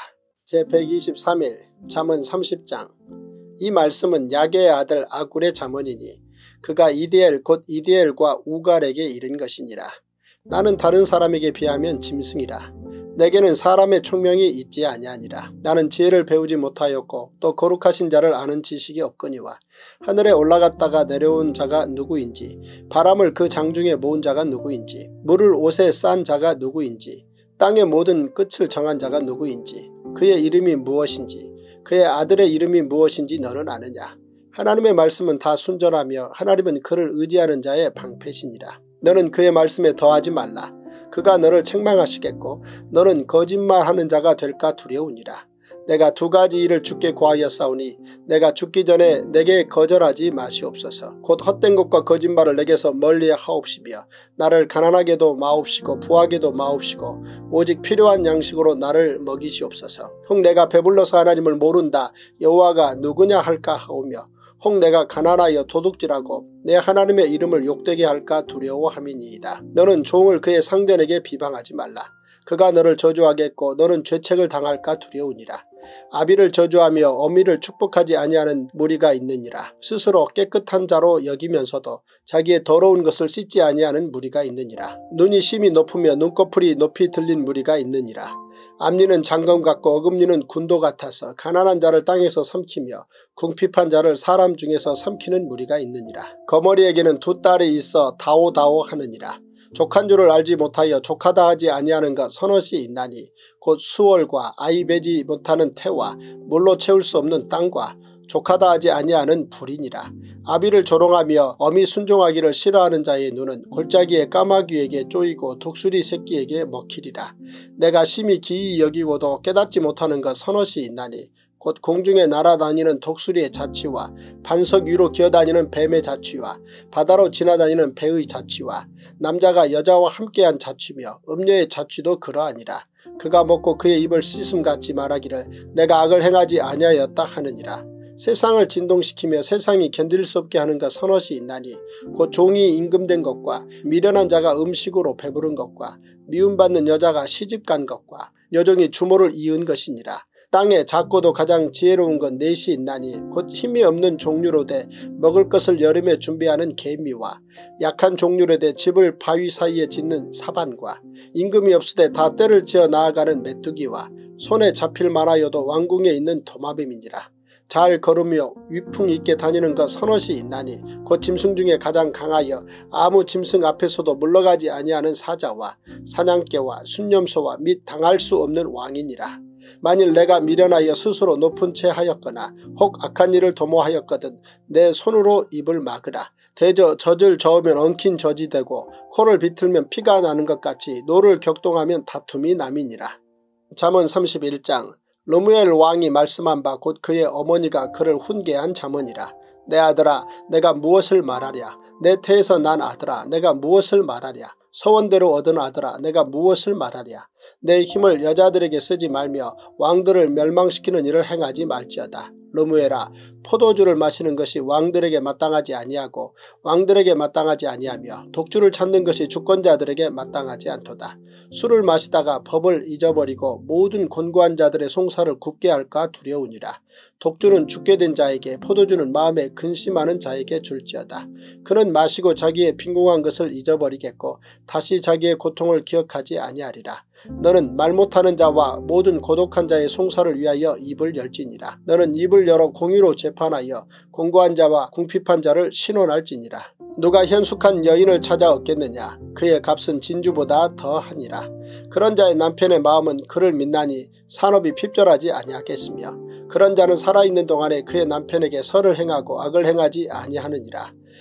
제백이십삼 일 잠언 삼십 장. 이 말씀은 야게의 아들 아굴의 잠언이니 그가 이디엘 곧 이디엘과 우갈에게 이른 것이니라. 나는 다른 사람에게 비하면 짐승이라. 내게는 사람의 총명이 있지 아니하니라. 나는 지혜를 배우지 못하였고 또 거룩하신 자를 아는 지식이 없거니와 하늘에 올라갔다가 내려온 자가 누구인지 바람을 그 장중에 모은 자가 누구인지 물을 옷에 싼 자가 누구인지 땅의 모든 끝을 정한 자가 누구인지 그의 이름이 무엇인지 그의 아들의 이름이 무엇인지 너는 아느냐. 하나님의 말씀은 다 순전하며 하나님은 그를 의지하는 자의 방패시니라. 너는 그의 말씀에 더하지 말라. 그가 너를 책망하시겠고 너는 거짓말하는 자가 될까 두려우니라. 내가 두 가지 일을 주께 구하였사오니 내가 죽기 전에 내게 거절하지 마시옵소서. 곧 헛된 것과 거짓말을 내게서 멀리 하옵시며 나를 가난하게도 마옵시고 부하게도 마옵시고 오직 필요한 양식으로 나를 먹이시옵소서. 혹 내가 배불러서 하나님을 모른다 여호와가 누구냐 할까 하오며 혹 내가 가난하여 도둑질하고 내 하나님의 이름을 욕되게 할까 두려워함이니이다. 너는 종을 그의 상전에게 비방하지 말라. 그가 너를 저주하겠고 너는 죄책을 당할까 두려우니라. 아비를 저주하며 어미를 축복하지 아니하는 무리가 있느니라. 스스로 깨끗한 자로 여기면서도 자기의 더러운 것을 씻지 아니하는 무리가 있느니라. 눈이 심히 높으며 눈꺼풀이 높이 들린 무리가 있느니라. 앞니는 장검 같고 어금니는 군도 같아서 가난한 자를 땅에서 삼키며 궁핍한 자를 사람 중에서 삼키는 무리가 있느니라. 거머리에게는 두 딸이 있어 다오다오 하느니라. 족한 줄을 알지 못하여 족하다 하지 아니하는 것 서너시 있나니 곧 수월과 아이 베지 못하는 태와 물로 채울 수 없는 땅과 족하다 하지 아니하는 불이니라. 아비를 조롱하며 어미 순종하기를 싫어하는 자의 눈은 골짜기의 까마귀에게 쪼이고 독수리 새끼에게 먹히리라. 내가 심히 기이 여기고도 깨닫지 못하는 것 서너시 있나니 곧 공중에 날아다니는 독수리의 자취와 반석 위로 기어다니는 뱀의 자취와 바다로 지나다니는 배의 자취와 남자가 여자와 함께한 자취며 음녀의 자취도 그러하니라. 그가 먹고 그의 입을 씻음같이 말하기를 내가 악을 행하지 아니하였다 하느니라. 세상을 진동시키며 세상이 견딜 수 없게 하는 것 서너시 있나니 곧 종이 임금된 것과 미련한 자가 음식으로 배부른 것과 미움받는 여자가 시집간 것과 여종이 주모를 이은 것이니라. 땅에 작고도 가장 지혜로운 건 넷이 있나니 곧 힘이 없는 종류로 돼 먹을 것을 여름에 준비하는 개미와 약한 종류로 돼 집을 바위 사이에 짓는 사반과 임금이 없으되 다 때를 지어 나아가는 메뚜기와 손에 잡힐 만하여도 왕궁에 있는 도마뱀이니라. 잘 걸으며 위풍 있게 다니는 것 서너시 있나니 곧 짐승 중에 가장 강하여 아무 짐승 앞에서도 물러가지 아니하는 사자와 사냥개와 순념소와 및 당할 수 없는 왕이니라. 만일 내가 미련하여 스스로 높은 채 하였거나 혹 악한 일을 도모하였거든 내 손으로 입을 막으라. 대저 젖을 저으면 엉킨 젖이 되고 코를 비틀면 피가 나는 것 같이 노를 격동하면 다툼이 남이니라. 잠언 삼십일 장. 르무엘 왕이 말씀한 바 곧 그의 어머니가 그를 훈계한 잠언이라. 내 아들아 내가 무엇을 말하랴. 내 태에서 난 아들아 내가 무엇을 말하랴. 서원대로 얻은 아들아 내가 무엇을 말하랴. 내 힘을 여자들에게 쓰지 말며 왕들을 멸망시키는 일을 행하지 말지어다. 르무엘아 포도주를 마시는 것이 왕들에게 마땅하지 아니하고 왕들에게 마땅하지 아니하며 독주를 찾는 것이 주권자들에게 마땅하지 않도다. 술을 마시다가 법을 잊어버리고 모든 곤고한 자들의 송사를 굽게 할까 두려우니라. 독주는 죽게 된 자에게 포도주는 마음에 근심하는 자에게 줄지어다. 그는 마시고 자기의 빈궁한 것을 잊어버리겠고 다시 자기의 고통을 기억하지 아니하리라. 너는 말 못하는 자와 모든 고독한 자의 송사를 위하여 입을 열지니라. 너는 입을 열어 공의로 재판하여 공고한 자와 궁핍한 자를 신원할지니라. 누가 현숙한 여인을 찾아 얻겠느냐. 그의 값은 진주보다 더하니라. 그런 자의 남편의 마음은 그를 믿나니 산업이 핍절하지 아니하겠으며 그런 자는 살아있는 동안에 그의 남편에게 설을 행하고 악을 행하지 아니하느니라.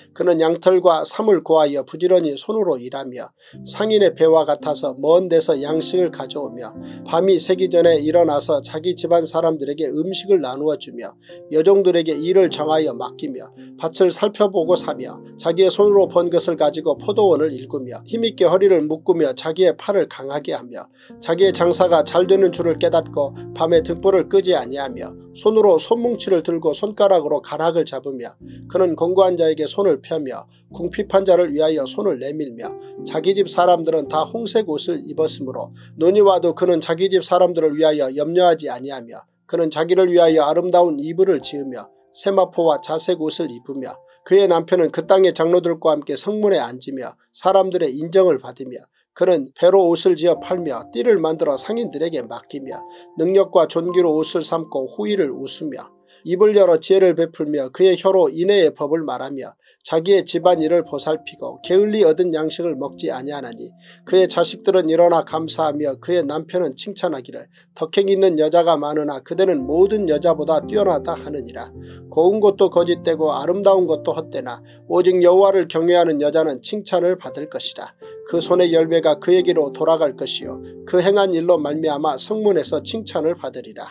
그는 양털과 삼을 구하여 부지런히 손으로 일하며 상인의 배와 같아서 먼 데서 양식을 가져오며 밤이 새기 전에 일어나서 자기 집안 사람들에게 음식을 나누어 주며 여종들에게 일을 정하여 맡기며 밭을 살펴보고 사며 자기의 손으로 번 것을 가지고 포도원을 일구며 힘있게 허리를 묶으며 자기의 팔을 강하게 하며 자기의 장사가 잘 되는 줄을 깨닫고 밤에 등불을 끄지 아니하며 손으로 손뭉치를 들고 손가락으로 가락을 잡으며 그는 공고한 자에게 손을 펴며 궁핍한 자를 위하여 손을 내밀며 자기 집 사람들은 다 홍색 옷을 입었으므로 눈이 와도 그는 자기 집 사람들을 위하여 염려하지 아니하며 그는 자기를 위하여 아름다운 이불을 지으며 세마포와 자색 옷을 입으며 그의 남편은 그 땅의 장로들과 함께 성문에 앉으며 사람들의 인정을 받으며 그는 배로 옷을 지어 팔며 띠를 만들어 상인들에게 맡기며 능력과 존귀로 옷을 삼고 후일을 웃으며 입을 열어 지혜를 베풀며 그의 혀로 인애의 법을 말하며 자기의 집안일을 보살피고 게을리 얻은 양식을 먹지 아니하나니 그의 자식들은 일어나 감사하며 그의 남편은 칭찬하기를 덕행 있는 여자가 많으나 그대는 모든 여자보다 뛰어나다 하느니라. 고운 것도 거짓되고 아름다운 것도 헛되나 오직 여호와를 경외하는 여자는 칭찬을 받을 것이라. 그 손의 열매가 그에게로 돌아갈 것이요 그 행한 일로 말미암아 성문에서 칭찬을 받으리라.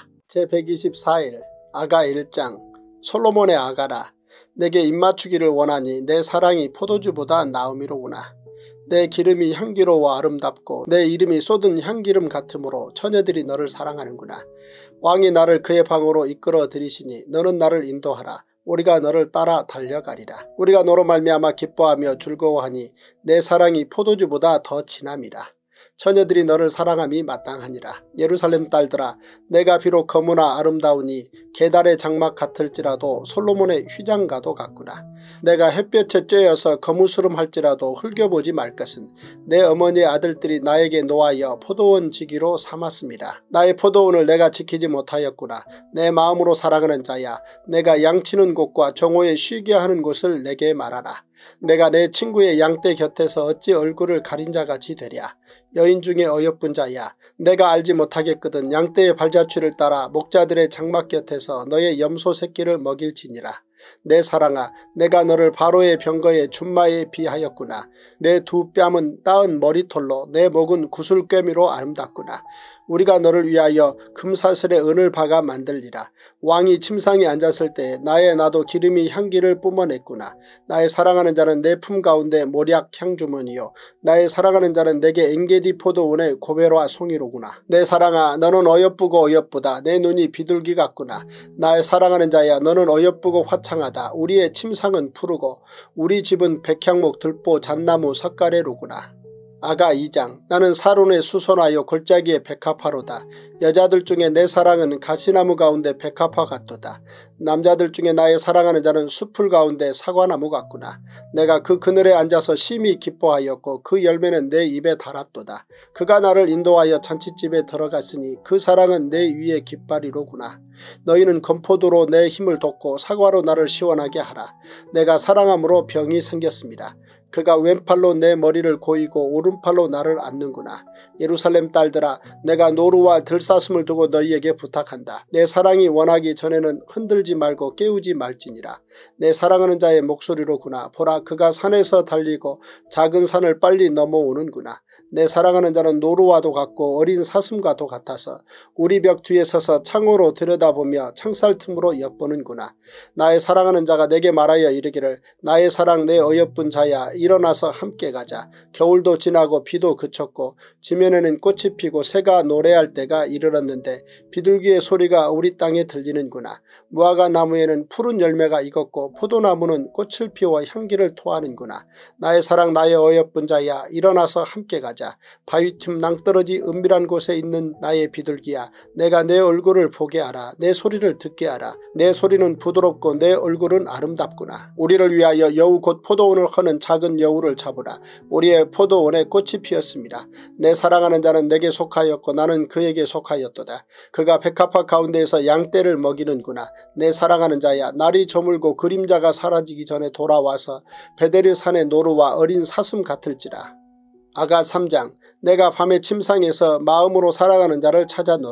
제백이십사 일 아가 일 장 솔로몬의 아가라. 내게 입맞추기를 원하니 내 사랑이 포도주보다 나음이로구나. 내 기름이 향기로워 아름답고 내 이름이 쏟은 향기름 같으므로 처녀들이 너를 사랑하는구나. 왕이 나를 그의 방으로 이끌어 들이시니 너는 나를 인도하라. 우리가 너를 따라 달려가리라. 우리가 너로 말미암아 기뻐하며 즐거워하니 내 사랑이 포도주보다 더 진함이라. 처녀들이 너를 사랑함이 마땅하니라. 예루살렘 딸들아, 내가 비록 거무나 아름다우니 계달의 장막 같을지라도 솔로몬의 휘장가도 같구나. 내가 햇볕에 쬐어서 거무스름할지라도 흘겨보지 말 것은 내 어머니의 아들들이 나에게 노하여 포도원 지기로 삼았습니다. 나의 포도원을 내가 지키지 못하였구나. 내 마음으로 사랑하는 자야, 내가 양치는 곳과 정오에 쉬게 하는 곳을 내게 말하라. 내가 내 친구의 양떼 곁에서 어찌 얼굴을 가린 자같이 되랴. 여인 중에 어여쁜 자야, 내가 알지 못하겠거든 양떼의 발자취를 따라 목자들의 장막 곁에서 너의 염소 새끼를 먹일지니라. 내 사랑아, 내가 너를 바로의 병거의 준마에 비하였구나. 내 두 뺨은 따은 머리털로 내 목은 구슬꿰미로 아름답구나. 우리가 너를 위하여 금사슬에 은을 박아 만들리라. 왕이 침상에 앉았을 때 나의 나도 기름이 향기를 뿜어냈구나. 나의 사랑하는 자는 내 품 가운데 모략 향주머니요 나의 사랑하는 자는 내게 엔게디 포도원의 고베로와 송이로구나. 내 사랑아, 너는 어여쁘고 어여쁘다. 내 눈이 비둘기 같구나. 나의 사랑하는 자야, 너는 어여쁘고 화창하다. 우리의 침상은 푸르고 우리 집은 백향목 들보 잣나무 석가래로구나. 아가 이 장 나는 사론에 수선하여 골짜기에 백합화로다. 여자들 중에 내 사랑은 가시나무 가운데 백합화 같도다. 남자들 중에 나의 사랑하는 자는 수풀 가운데 사과나무 같구나. 내가 그 그늘에 앉아서 심히 기뻐하였고 그 열매는 내 입에 달았도다. 그가 나를 인도하여 잔치집에 들어갔으니 그 사랑은 내 위에 깃발이로구나. 너희는 건포도로 내 힘을 돋고 사과로 나를 시원하게 하라. 내가 사랑함으로 병이 생겼습니다. 그가 왼팔로 내 머리를 고이고 오른팔로 나를 안는구나. 예루살렘 딸들아, 내가 노루와 들사슴을 두고 너희에게 부탁한다. 내 사랑이 원하기 전에는 흔들지 말고 깨우지 말지니라. 내 사랑하는 자의 목소리로구나. 보라, 그가 산에서 달리고 작은 산을 빨리 넘어오는구나. 내 사랑하는 자는 노루와도 같고 어린 사슴과도 같아서 우리 벽 뒤에 서서 창호로 들여다보며 창살 틈으로 엿보는구나. 나의 사랑하는 자가 내게 말하여 이르기를 나의 사랑 내 어여쁜 자야, 일어나서 함께 가자. 겨울도 지나고 비도 그쳤고 지면에는 꽃이 피고 새가 노래할 때가 이르렀는데 비둘기의 소리가 우리 땅에 들리는구나. 무화과 나무에는 푸른 열매가 익었고 포도나무는 꽃을 피워 향기를 토하는구나. 나의 사랑 나의 어여쁜 자야, 일어나서 함께 가자. 바위 틈 낭떠러지 은밀한 곳에 있는 나의 비둘기야, 내가 내 얼굴을 보게 하라. 내 소리를 듣게 하라. 내 소리는 부드럽고 내 얼굴은 아름답구나. 우리를 위하여 여우 곧 포도원을 허는 작은 여우를 잡으라. 우리의 포도원에 꽃이 피었습니다. 내 사랑하는 자는 내게 속하였고 나는 그에게 속하였도다. 그가 백합화 가운데에서 양떼를 먹이는구나. 내 사랑하는 자야, 날이 저물고 그림자가 사라지기 전에 돌아와서 베데르 산의 노루와 어린 사슴 같을지라. 아가 삼 장 내가 밤에 침상에서 마음으로 사랑하는 자를 찾아노라.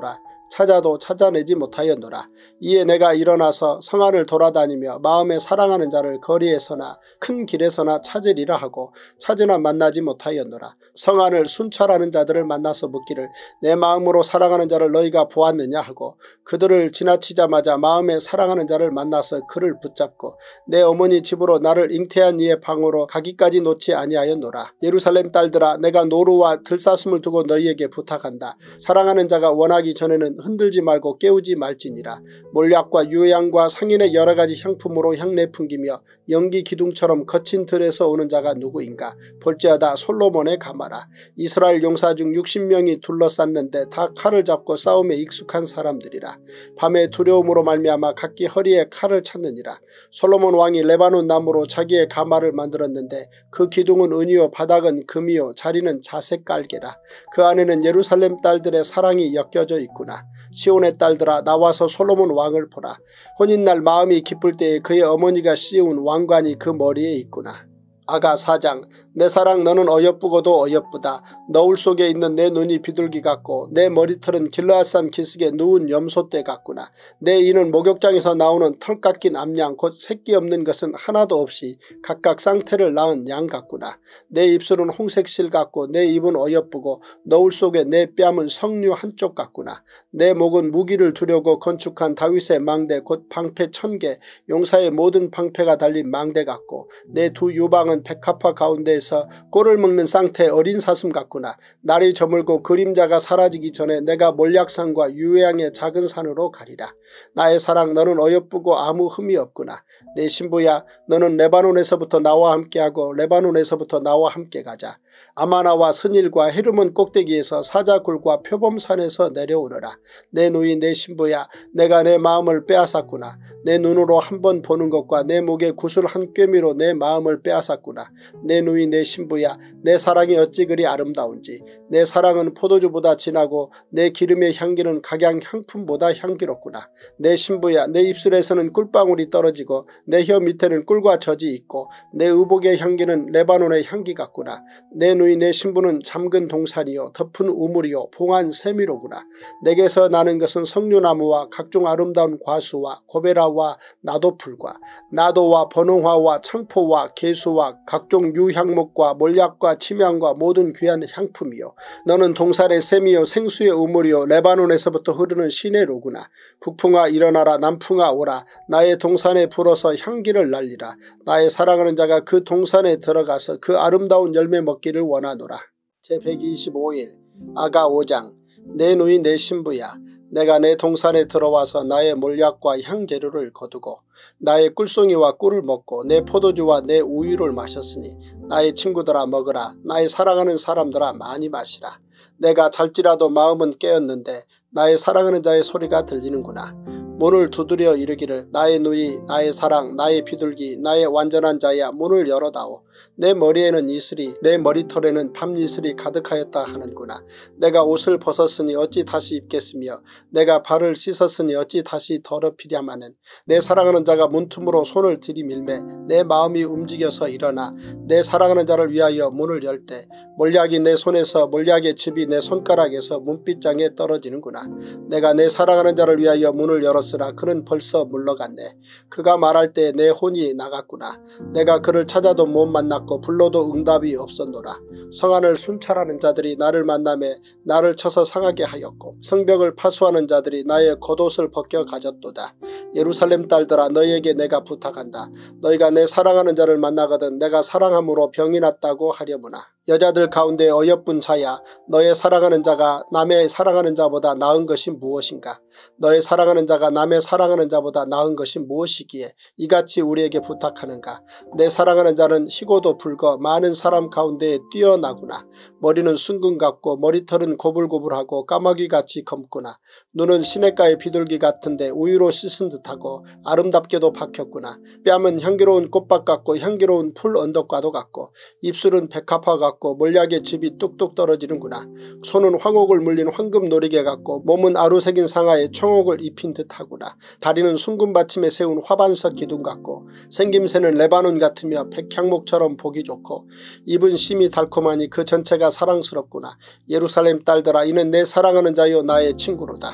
찾아도 찾아내지 못하였노라. 이에 내가 일어나서 성안을 돌아다니며 마음에 사랑하는 자를 거리에서나 큰 길에서나 찾으리라 하고 찾으나 만나지 못하였노라. 성안을 순찰하는 자들을 만나서 묻기를 내 마음으로 사랑하는 자를 너희가 보았느냐 하고 그들을 지나치자마자 마음에 사랑하는 자를 만나서 그를 붙잡고 내 어머니 집으로 나를 잉태한 이의 방으로 가기까지 놓지 아니하였노라. 예루살렘 딸들아, 내가 노루와 들사슴을 두고 너희에게 부탁한다. 사랑하는 자가 원하기 전에는 흔들지 말고 깨우지 말지니라. 몰약과 유향과 상인의 여러가지 향품으로 향내 풍기며 연기 기둥처럼 거친 들에서 오는 자가 누구인가. 볼지어다 솔로몬의 가마라. 이스라엘 용사 중 육십 명이 둘러쌌는데 다 칼을 잡고 싸움에 익숙한 사람들이라. 밤에 두려움으로 말미암아 각기 허리에 칼을 찾느니라. 솔로몬 왕이 레바논 나무로 자기의 가마를 만들었는데 그 기둥은 은이요 바닥은 금이요 자리는 자색 깔개라. 그 안에는 예루살렘 딸들의 사랑이 엮여져 있구나. 시온의 딸들아, 나와서 솔로몬 왕을 보라. 혼인날 마음이 기쁠 때에 그의 어머니가 씌운 왕관이 그 머리에 있구나. 아가 사 장. 내 사랑, 너는 어여쁘고도 어여쁘다. 너울 속에 있는 내 눈이 비둘기 같고 내 머리털은 길르앗산 기슭에 누운 염소떼 같구나. 내 이는 목욕장에서 나오는 털 깎인 암양 곧 새끼 없는 것은 하나도 없이 각각 쌍태를 낳은 양 같구나. 내 입술은 홍색 실 같고 내 입은 어여쁘고 너울 속에 내 뺨은 석류 한쪽 같구나. 내 목은 무기를 두려고 건축한 다윗의 망대 곧 방패 천개 용사의 모든 방패가 달린 망대 같고 내 두 유방은 백합화 가운데에서 꼴을 먹는 쌍태 어린 사슴 같구나. 날이 저물고 그림자가 사라지기 전에 내가 몰약산과 유해양의 작은 산으로 가리라. 나의 사랑, 너는 어여쁘고 아무 흠이 없구나. 내 신부야, 너는 레바논에서부터 나와 함께하고 레바논에서부터 나와 함께 가자. 아마나와 스닐과 헤르몬 꼭대기에서 사자굴과 표범산에서 내려오너라. 내 누이 내 신부야, 내가 내 마음을 빼앗았구나. 내 눈으로 한 번 보는 것과 내 목에 구슬 한 꿰미로 내 마음을 빼앗았구나. 내 누이 내 신부야, 내 사랑이 어찌 그리 아름다운지. 내 사랑은 포도주보다 진하고 내 기름의 향기는 각양 향품보다 향기롭구나. 내 신부야, 내 입술에서는 꿀방울이 떨어지고 내 혀 밑에는 꿀과 젖이 있고 내 의복의 향기는 레바논의 향기 같구나. 내 누이 내 신부는 잠근 동산이요 덮은 우물이요 봉한 세미로구나. 내게서 나는 것은 석류나무와 각종 아름다운 과수와 고베라와 나도풀과 나도와 번홍화와 창포와 개수와 각종 유향목과 몰약과 침향과 모든 귀한 향품이요. 너는 동산의 샘이요 생수의 우물이요 레바논에서부터 흐르는 시내로구나. 북풍아 일어나라, 남풍아 오라. 나의 동산에 불어서 향기를 날리라. 나의 사랑하는 자가 그 동산에 들어가서 그 아름다운 열매 먹기를 원하노라. 제백이십오 일 아가 오 장. 내 누이 내 신부야, 내가 내 동산에 들어와서 나의 몰약과 향재료를 거두고 나의 꿀송이와 꿀을 먹고 내 포도주와 내 우유를 마셨으니 나의 친구들아 먹으라. 나의 사랑하는 사람들아 많이 마시라. 내가 잘지라도 마음은 깨었는데 나의 사랑하는 자의 소리가 들리는구나. 문을 두드려 이르기를 나의 누이, 나의 사랑, 나의 비둘기, 나의 완전한 자야, 문을 열어다오. 내 머리에는 이슬이, 내 머리털에는 밤이슬이 가득하였다 하는구나. 내가 옷을 벗었으니 어찌 다시 입겠으며 내가 발을 씻었으니 어찌 다시 더럽히랴마는. 내 사랑하는 자가 문틈으로 손을 들이밀매 내 마음이 움직여서 일어나 내 사랑하는 자를 위하여 문을 열 때 몰약이 내 손에서 몰약의 즙이 내 손가락에서 문빗장에 떨어지는구나. 내가 내 사랑하는 자를 위하여 문을 열었으나 그는 벌써 물러갔네. 그가 말할 때 내 혼이 나갔구나. 내가 그를 찾아도 못 만났고 불러도 응답이 없었노라. 성안을 순찰하는 자들이 나를 만나매 나를 쳐서 상하게 하였고 성벽을 파수하는 자들이 나의 겉옷을 벗겨 가졌도다. 예루살렘 딸들아, 너희에게 내가 부탁한다. 너희가 내 사랑하는 자를 만나거든 내가 사랑함으로 병이 났다고 하려무나. 여자들 가운데 어여쁜 자야, 너의 사랑하는 자가 남의 사랑하는 자보다 나은 것이 무엇인가. 너의 사랑하는 자가 남의 사랑하는 자보다 나은 것이 무엇이기에 이같이 우리에게 부탁하는가. 내 사랑하는 자는 희고도 붉어 많은 사람 가운데 뛰어나구나. 머리는 순금 같고 머리털은 고불고불하고 까마귀같이 검구나. 눈은 시냇가의 비둘기 같은데 우유로 씻은 듯하고 아름답게도 박혔구나. 뺨은 향기로운 꽃밭 같고 향기로운 풀 언덕과도 같고 입술은 백합화 같고 몰약의 즙이 뚝뚝 떨어지는구나. 손은 황옥을 물린 황금 놀이개 같고 몸은 아루새긴 상아에 청옥을 입힌 듯하구나. 다리는 순금 받침에 세운 화반석 기둥 같고 생김새는 레바논 같으며 백향목처럼 보기 좋고 입은 심이 달콤하니 그 전체가 사랑스럽구나. 예루살렘 딸들아, 이는 내 사랑하는 자요 나의 친구로다.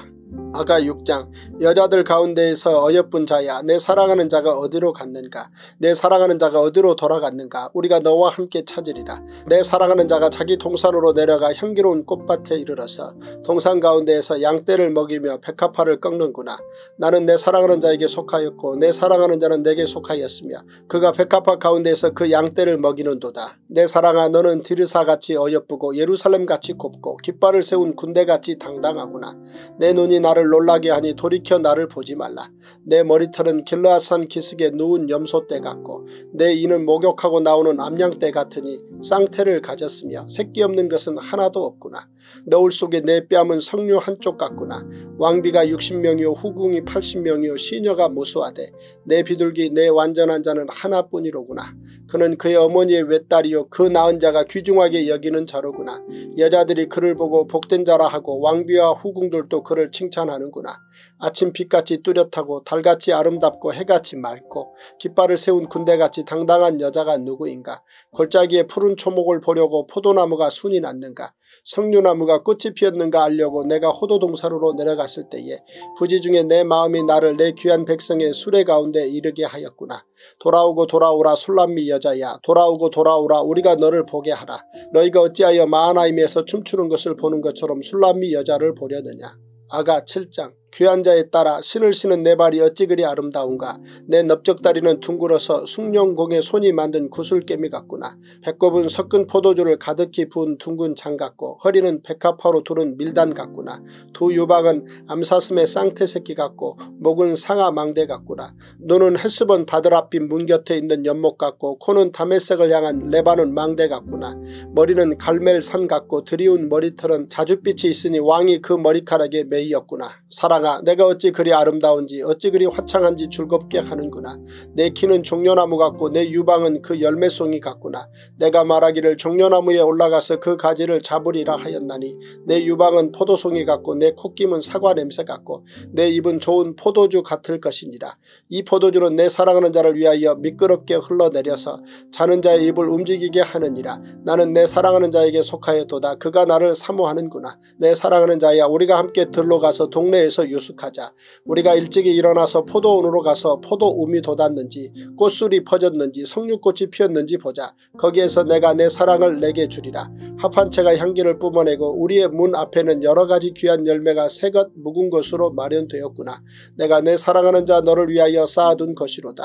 아가 육 장 여자들 가운데에서 어여쁜 자야 내 사랑하는 자가 어디로 갔는가 내 사랑하는 자가 어디로 돌아갔는가 우리가 너와 함께 찾으리라. 내 사랑하는 자가 자기 동산으로 내려가 향기로운 꽃밭에 이르러서 동산 가운데에서 양떼를 먹이며 백합화를 꺾는구나. 나는 내 사랑하는 자에게 속하였고 내 사랑하는 자는 내게 속하였으며 그가 백합화 가운데에서 그 양떼를 먹이는도다. 내 사랑아 너는 디르사같이 어여쁘고 예루살렘같이 곱고 깃발을 세운 군대같이 당당하구나. 내 눈이 나를 놀라게 하니 돌이켜 나를 보지 말라. 내 머리털은 길르앗산 기슭에 누운 염소떼 같고 내 이는 목욕하고 나오는 암양떼 같으니 쌍태를 가졌으며 새끼 없는 것은 하나도 없구나. 너울 속에 내 뺨은 석류 한쪽 같구나. 왕비가 육십 명이요 후궁이 팔십 명이요 시녀가 무수하되 내 비둘기 내 완전한 자는 하나뿐이로구나. 그는 그의 어머니의 외딸이요 그 낳은 자가 귀중하게 여기는 자로구나. 여자들이 그를 보고 복된 자라 하고 왕비와 후궁들도 그를 칭찬하는구나. 아침 빛같이 뚜렷하고 달같이 아름답고 해같이 맑고 깃발을 세운 군대같이 당당한 여자가 누구인가. 골짜기에 푸른 초목을 보려고 포도나무가 순이 났는가. 석류나무가 꽃이 피었는가 알려고 내가 호도동사루로 내려갔을 때에 부지 중에 내 마음이 나를 내 귀한 백성의 수레 가운데 이르게 하였구나. 돌아오고 돌아오라 술람미 여자야 돌아오고 돌아오라 우리가 너를 보게 하라. 너희가 어찌하여 마하나임에서 춤추는 것을 보는 것처럼 술람미 여자를 보려느냐. 아가 칠 장 귀한 자에 따라 신을 신은 내 발이 어찌 그리 아름다운가. 내 넓적다리는 둥글어서 숭령공의 손이 만든 구슬개미 같구나. 배꼽은 섞은 포도주를 가득히 부은 둥근 장 같고 허리는 백합화로 두른 밀단 같구나. 두 유방은 암사슴의 쌍태새끼 같고 목은 상아 망대 같구나. 눈은 헬스본 바드라빛 문 곁에 있는 연못 같고 코는 다메섹을 향한 레바논 망대 같구나. 머리는 갈멜산 같고 드리운 머리털은 자줏빛이 있으니 왕이 그 머리카락에 매이었구나. 사랑 내가 어찌 그리 아름다운지 어찌 그리 화창한지 즐겁게 하는구나. 내 키는 종려나무 같고 내 유방은 그 열매송이 같구나. 내가 말하기를 종려나무에 올라가서 그 가지를 잡으리라 하였나니 내 유방은 포도송이 같고 내 콧김은 사과 냄새 같고 내 입은 좋은 포도주 같을 것이니라. 이 포도주는 내 사랑하는 자를 위하여 미끄럽게 흘러내려서 자는 자의 입을 움직이게 하느니라. 나는 내 사랑하는 자에게 속하였도다. 그가 나를 사모하는구나. 내 사랑하는 자야 우리가 함께 들러 가서 동네에서 유숙하자. 우리가 일찍이 일어나서 포도원으로 가서 포도움이 돋았는지 꽃술이 퍼졌는지 석류꽃이 피었는지 보자. 거기에서 내가 내 사랑을 내게 주리라. 합한 채가 향기를 뿜어내고 우리의 문 앞에는 여러가지 귀한 열매가 새것 묵은 것으로 마련되었구나. 내가 내 사랑하는 자 너를 위하여 쌓아둔 것이로다.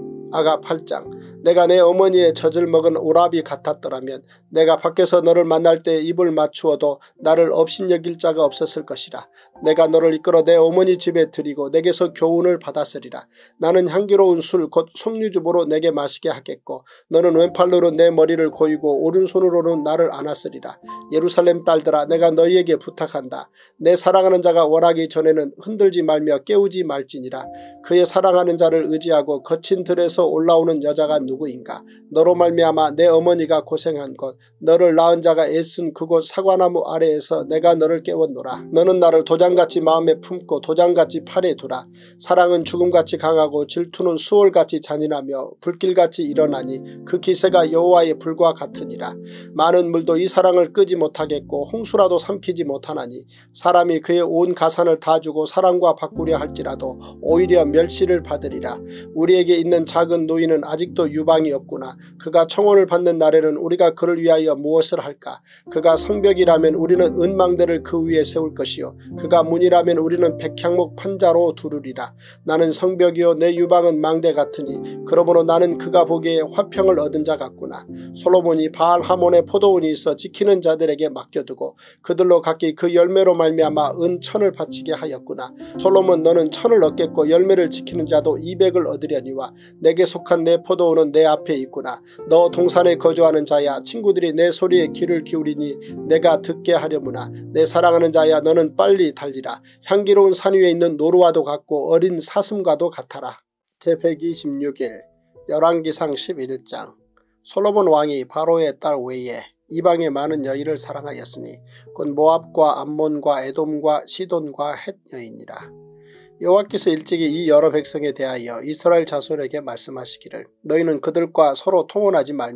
아가 팔 장 내가 내 어머니의 젖을 먹은 오라비 같았더라면 내가 밖에서 너를 만날 때 입을 맞추어도 나를 업신여길 자가 없었을 것이라. 내가 너를 이끌어 내 어머니 집에 들이고 내게서 교훈을 받았으리라. 나는 향기로운 술 곧 석류주보로 내게 마시게 하겠고 너는 왼팔로는 내 머리를 고이고 오른손으로는 나를 안았으리라. 예루살렘 딸들아 내가 너희에게 부탁한다. 내 사랑하는 자가 원하기 전에는 흔들지 말며 깨우지 말지니라. 그의 사랑하는 자를 의지하고 거친 들에서 올라오는 여자가 누구인가. 너로 말미암아 내 어머니가 고생한 곳 너를 낳은 자가 애쓴 그곳 사과나무 아래에서 내가 너를 깨웠노라. 너는 나를 도장같이 마음에 품고 도장같이 팔에 두라. 사랑은 죽음같이 강하고 질투는 수월같이 잔인하며 불길같이 일어나니 그 기세가 여호와의 불과 같으니라. 많은 물도 이 사랑을 끄지 못하겠고 홍수라도 삼키지 못하나니 사람이 그의 온 가산을 다 주고 사랑과 바꾸려 할지라도 오히려 멸시를 받으리라. 우리에게 있는 작은 노인은 아직도 유방이 없구나. 그가 청혼을 받는 날에는 우리가 그를 위하여 무엇을 할까. 그가 성벽이라면 우리는 은망대를 그 위에 세울 것이요 그가 문이라면 우리는 백향목 판자로 두르리라. 나는 성벽이요 내 유방은 망대 같으니 그러므로 나는 그가 보기에 화평을 얻은 자 같구나. 솔로몬이 바알 하몬의 포도원이 있어 지키는 자들에게 맡겨두고 그들로 각기 그 열매로 말미암아 은 천을 바치게 하였구나. 솔로몬 너는 천을 얻겠고 열매를 지키는 자도 이백을 얻으려니와 내게 속한 내 포도원은 내 앞에 있구나. 너 동산에 거주하는 자야 친구들이 내 소리에 귀를 기울이니 내가 듣게 하려무나. 내 사랑하는 자야 너는 빨리 달리라. 향기로운 산 위에 있는 노루와도 같고 어린 사슴과도 같아라. 제백이십육 일 열왕기상 십일 장 솔로몬 왕이 바로의 딸 외에 이방의 많은 여인을 사랑하였으니 곧 모압과 암몬과 에돔과 시돈과 헷 여인이라. 여호와께서 일찍이 이 여러 백성에 대하여 이스라엘 자손에게 말씀하시기를 너희는 그들과 서로 통혼하지 말며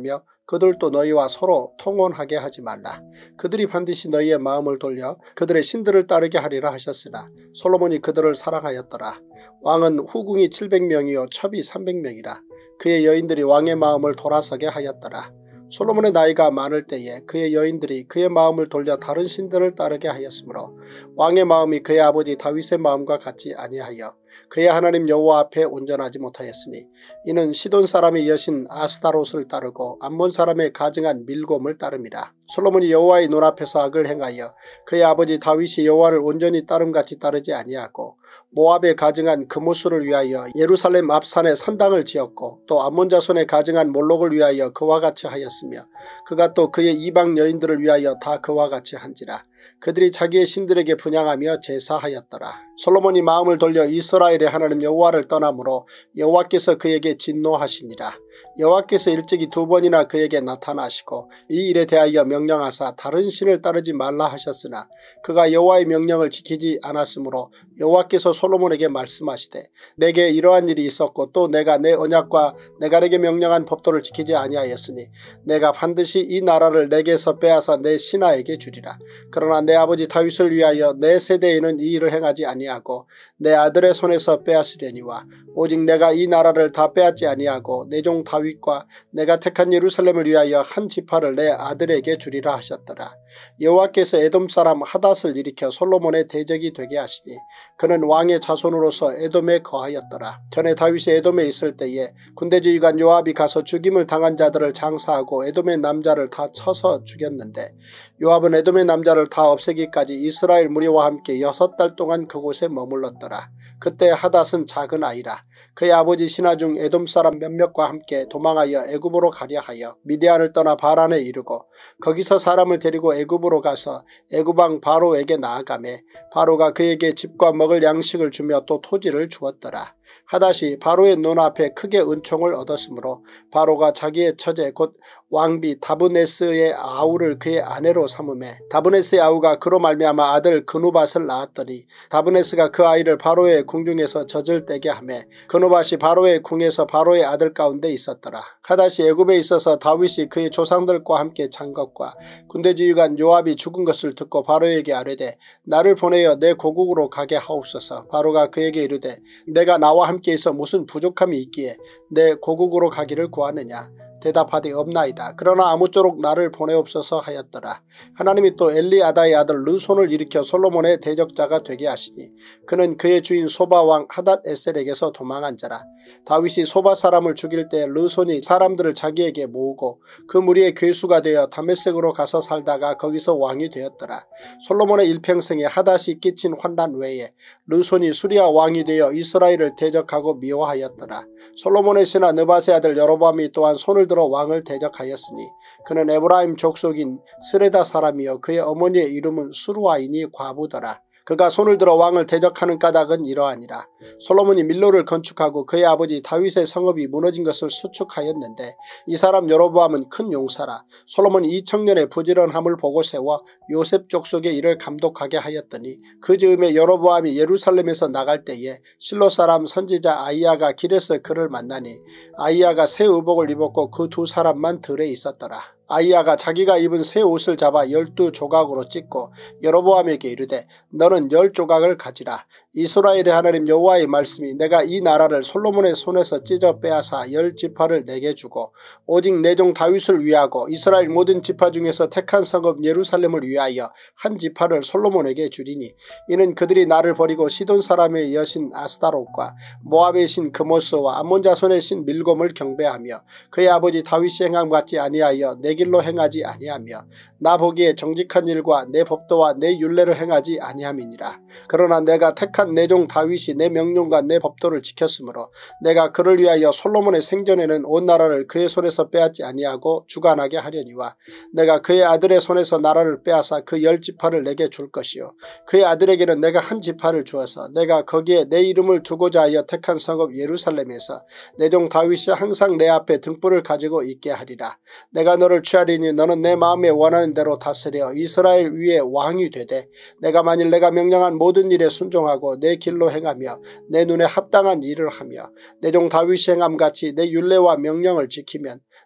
그들도 너희와 서로 통혼하게 하지 말라. 그들이 반드시 너희의 마음을 돌려 그들의 신들을 따르게 하리라 하셨으나 솔로몬이 그들을 사랑하였더라. 왕은 후궁이 칠백 명이요 첩이 삼백 명이라. 그의 여인들이 왕의 마음을 돌아서게 하였더라. 솔로몬의 나이가 많을 때에 그의 여인들이 그의 마음을 돌려 다른 신들을 따르게 하였으므로 왕의 마음이 그의 아버지 다윗의 마음과 같지 아니하여 그의 하나님 여호와 앞에 온전하지 못하였으니 이는 시돈 사람의 여신 아스타롯을 따르고 암몬 사람의 가증한 밀곰을 따름이라. 솔로몬이 여호와의 눈앞에서 악을 행하여 그의 아버지 다윗이 여호와를 온전히 따름같이 따르지 아니하고 모압에 가증한 그모스를 위하여 예루살렘 앞산에 산당을 지었고 또 암몬 자손에 가증한 몰록을 위하여 그와 같이 하였으며 그가 또 그의 이방 여인들을 위하여 다 그와 같이 한지라. 그들이 자기의 신들에게 분향하며 제사하였더라. 솔로몬이 마음을 돌려 이스라엘의 하나님 여호와를 떠나므로 여호와께서 그에게 진노하시니라. 여호와께서 일찍이 두 번이나 그에게 나타나시고 이 일에 대하여 명령하사 다른 신을 따르지 말라 하셨으나 그가 여호와의 명령을 지키지 않았으므로 여호와께서 솔로몬에게 말씀하시되 내게 이러한 일이 있었고 또 내가 내 언약과 내가 내게 명령한 법도를 지키지 아니하였으니 내가 반드시 이 나라를 내게서 빼앗아 내 신하에게 주리라. 그러나 내 아버지 다윗을 위하여 내 세대에는 이 일을 행하지 아니하고 내 아들의 손에서 빼앗으려니와 오직 내가 이 나라를 다 빼앗지 아니하고 내 종 다윗과 내가 택한 예루살렘을 위하여 한 지파를 내 아들에게 주리라 하셨더라. 여호와께서 에돔 사람 하닷을 일으켜 솔로몬의 대적이 되게 하시니 그는 왕의 자손으로서 에돔에 거하였더라. 전에 다윗이 에돔에 있을 때에 군대지휘관 요압이 가서 죽임을 당한 자들을 장사하고 에돔의 남자를 다 쳐서 죽였는데 요압은 에돔의 남자를 다 없애기까지 이스라엘 무리와 함께 여섯 달 동안 그곳에 머물렀더라. 그때 하닷은 작은 아이라. 그의 아버지 신하 중 에돔 사람 몇몇과 함께 도망하여 애굽으로 가려 하여 미디안을 떠나 바란에 이르고 거기서 사람을 데리고 애굽으로 가서 애굽왕 바로에게 나아가매 바로가 그에게 집과 먹을 양식을 주며 또 토지를 주었더라. 하닷이 바로의 눈앞에 크게 은총을 얻었으므로 바로가 자기의 처제 곧 왕비 다브네스의 아우를 그의 아내로 삼으매 다브네스의 아우가 그로 말미암아 아들 그누밧을 낳았더니 다브네스가 그 아이를 바로의 궁중에서 젖을 떼게 하매 그누밧이 바로의 궁에서 바로의 아들 가운데 있었더라. 하닷이 애굽에 있어서 다윗이 그의 조상들과 함게 잔 것과 군대지휘관 요압이 죽은 것을 듣고 바로에게 아뢰되 나를 보내어 내 고국으로 가게 하옵소서. 바로가 그에게 이르되 내가 나와 함께 있어 무슨 부족함이 있기에 내 고국으로 가기를 구하느냐. 대답하되 없나이다. 그러나 아무쪼록 나를 보내옵소서 하였더라. 하나님이 또 엘리아다의 아들 르손을 일으켜 솔로몬의 대적자가 되게 하시니 그는 그의 주인 소바왕 하닷 에셀에게서 도망한 자라. 다윗이 소바 사람을 죽일 때 르손이 사람들을 자기에게 모으고 그 무리의 괴수가 되어 다메섹으로 가서 살다가 거기서 왕이 되었더라. 솔로몬의 일평생에 하닷이 끼친 환난 외에 르손이 수리아 왕이 되어 이스라엘을 대적하고 미워하였더라. 솔로몬의 신하 느밧의 아들 여로보암이 또한 손을 들어 왕을 대적하였으니 그는 에브라임 족속인 스레다 사람이여 그의 어머니의 이름은 수루아이니 과부더라. 그가 손을 들어 왕을 대적하는 까닭은 이러하니라. 솔로몬이 밀로를 건축하고 그의 아버지 다윗의 성읍이 무너진 것을 수축하였는데 이 사람 여로보암은 큰 용사라. 솔로몬이 이 청년의 부지런함을 보고 세워 요셉 족속의 일을 감독하게 하였더니 그 즈음에 여로보암이 예루살렘에서 나갈 때에 실로 사람 선지자 아이야가 길에서 그를 만나니 아이야가 새 의복을 입었고 그 두 사람만 들에 있었더라. 아이야가 자기가 입은 새 옷을 잡아 열두 조각으로 찢고 여로보암에게 이르되 너는 열 조각을 가지라. 이스라엘의 하나님 여호와의 말씀이 내가 이 나라를 솔로몬의 손에서 찢어 빼앗아 열 지파를 내게 주고 오직 내 종 다윗을 위하고 이스라엘 모든 지파 중에서 택한 성읍 예루살렘을 위하여 한 지파를 솔로몬에게 주리니 이는 그들이 나를 버리고 시돈 사람의 여신 아스타롯과 모압의 신 그모스와 암몬 자손의 신 밀곰을 경배하며 그의 아버지 다윗이 행함 같지 아니하여 내 길로 행하지 아니하며 나 보기에 정직한 일과 내 법도와 내 율례를 행하지 아니함이니라. 그러나 내가 택한 내 종 다윗이 내 명령과 내 법도를 지켰으므로 내가 그를 위하여 솔로몬의 생전에는 온 나라를 그의 손에서 빼앗지 아니하고 주관하게 하려니와 내가 그의 아들의 손에서 나라를 빼앗아 그 열 지파를 내게 줄 것이요 그의 아들에게는 내가 한 지파를 주어서 내가 거기에 내 이름을 두고자 하여 택한 성읍 예루살렘에서 내 종 다윗이 항상 내 앞에 등불을 가지고 있게 하리라. 내가 너를 취하리니 너는 내 마음에 원하는 대로 다스려 이스라엘 위에 왕이 되되 내가 만일 내가 명령한 모든 일에 순종하고 내 길로 행하며 내 눈에 합당한 일을 하며 내 종 다윗이 행함같이 내 율례와 명령을 지키면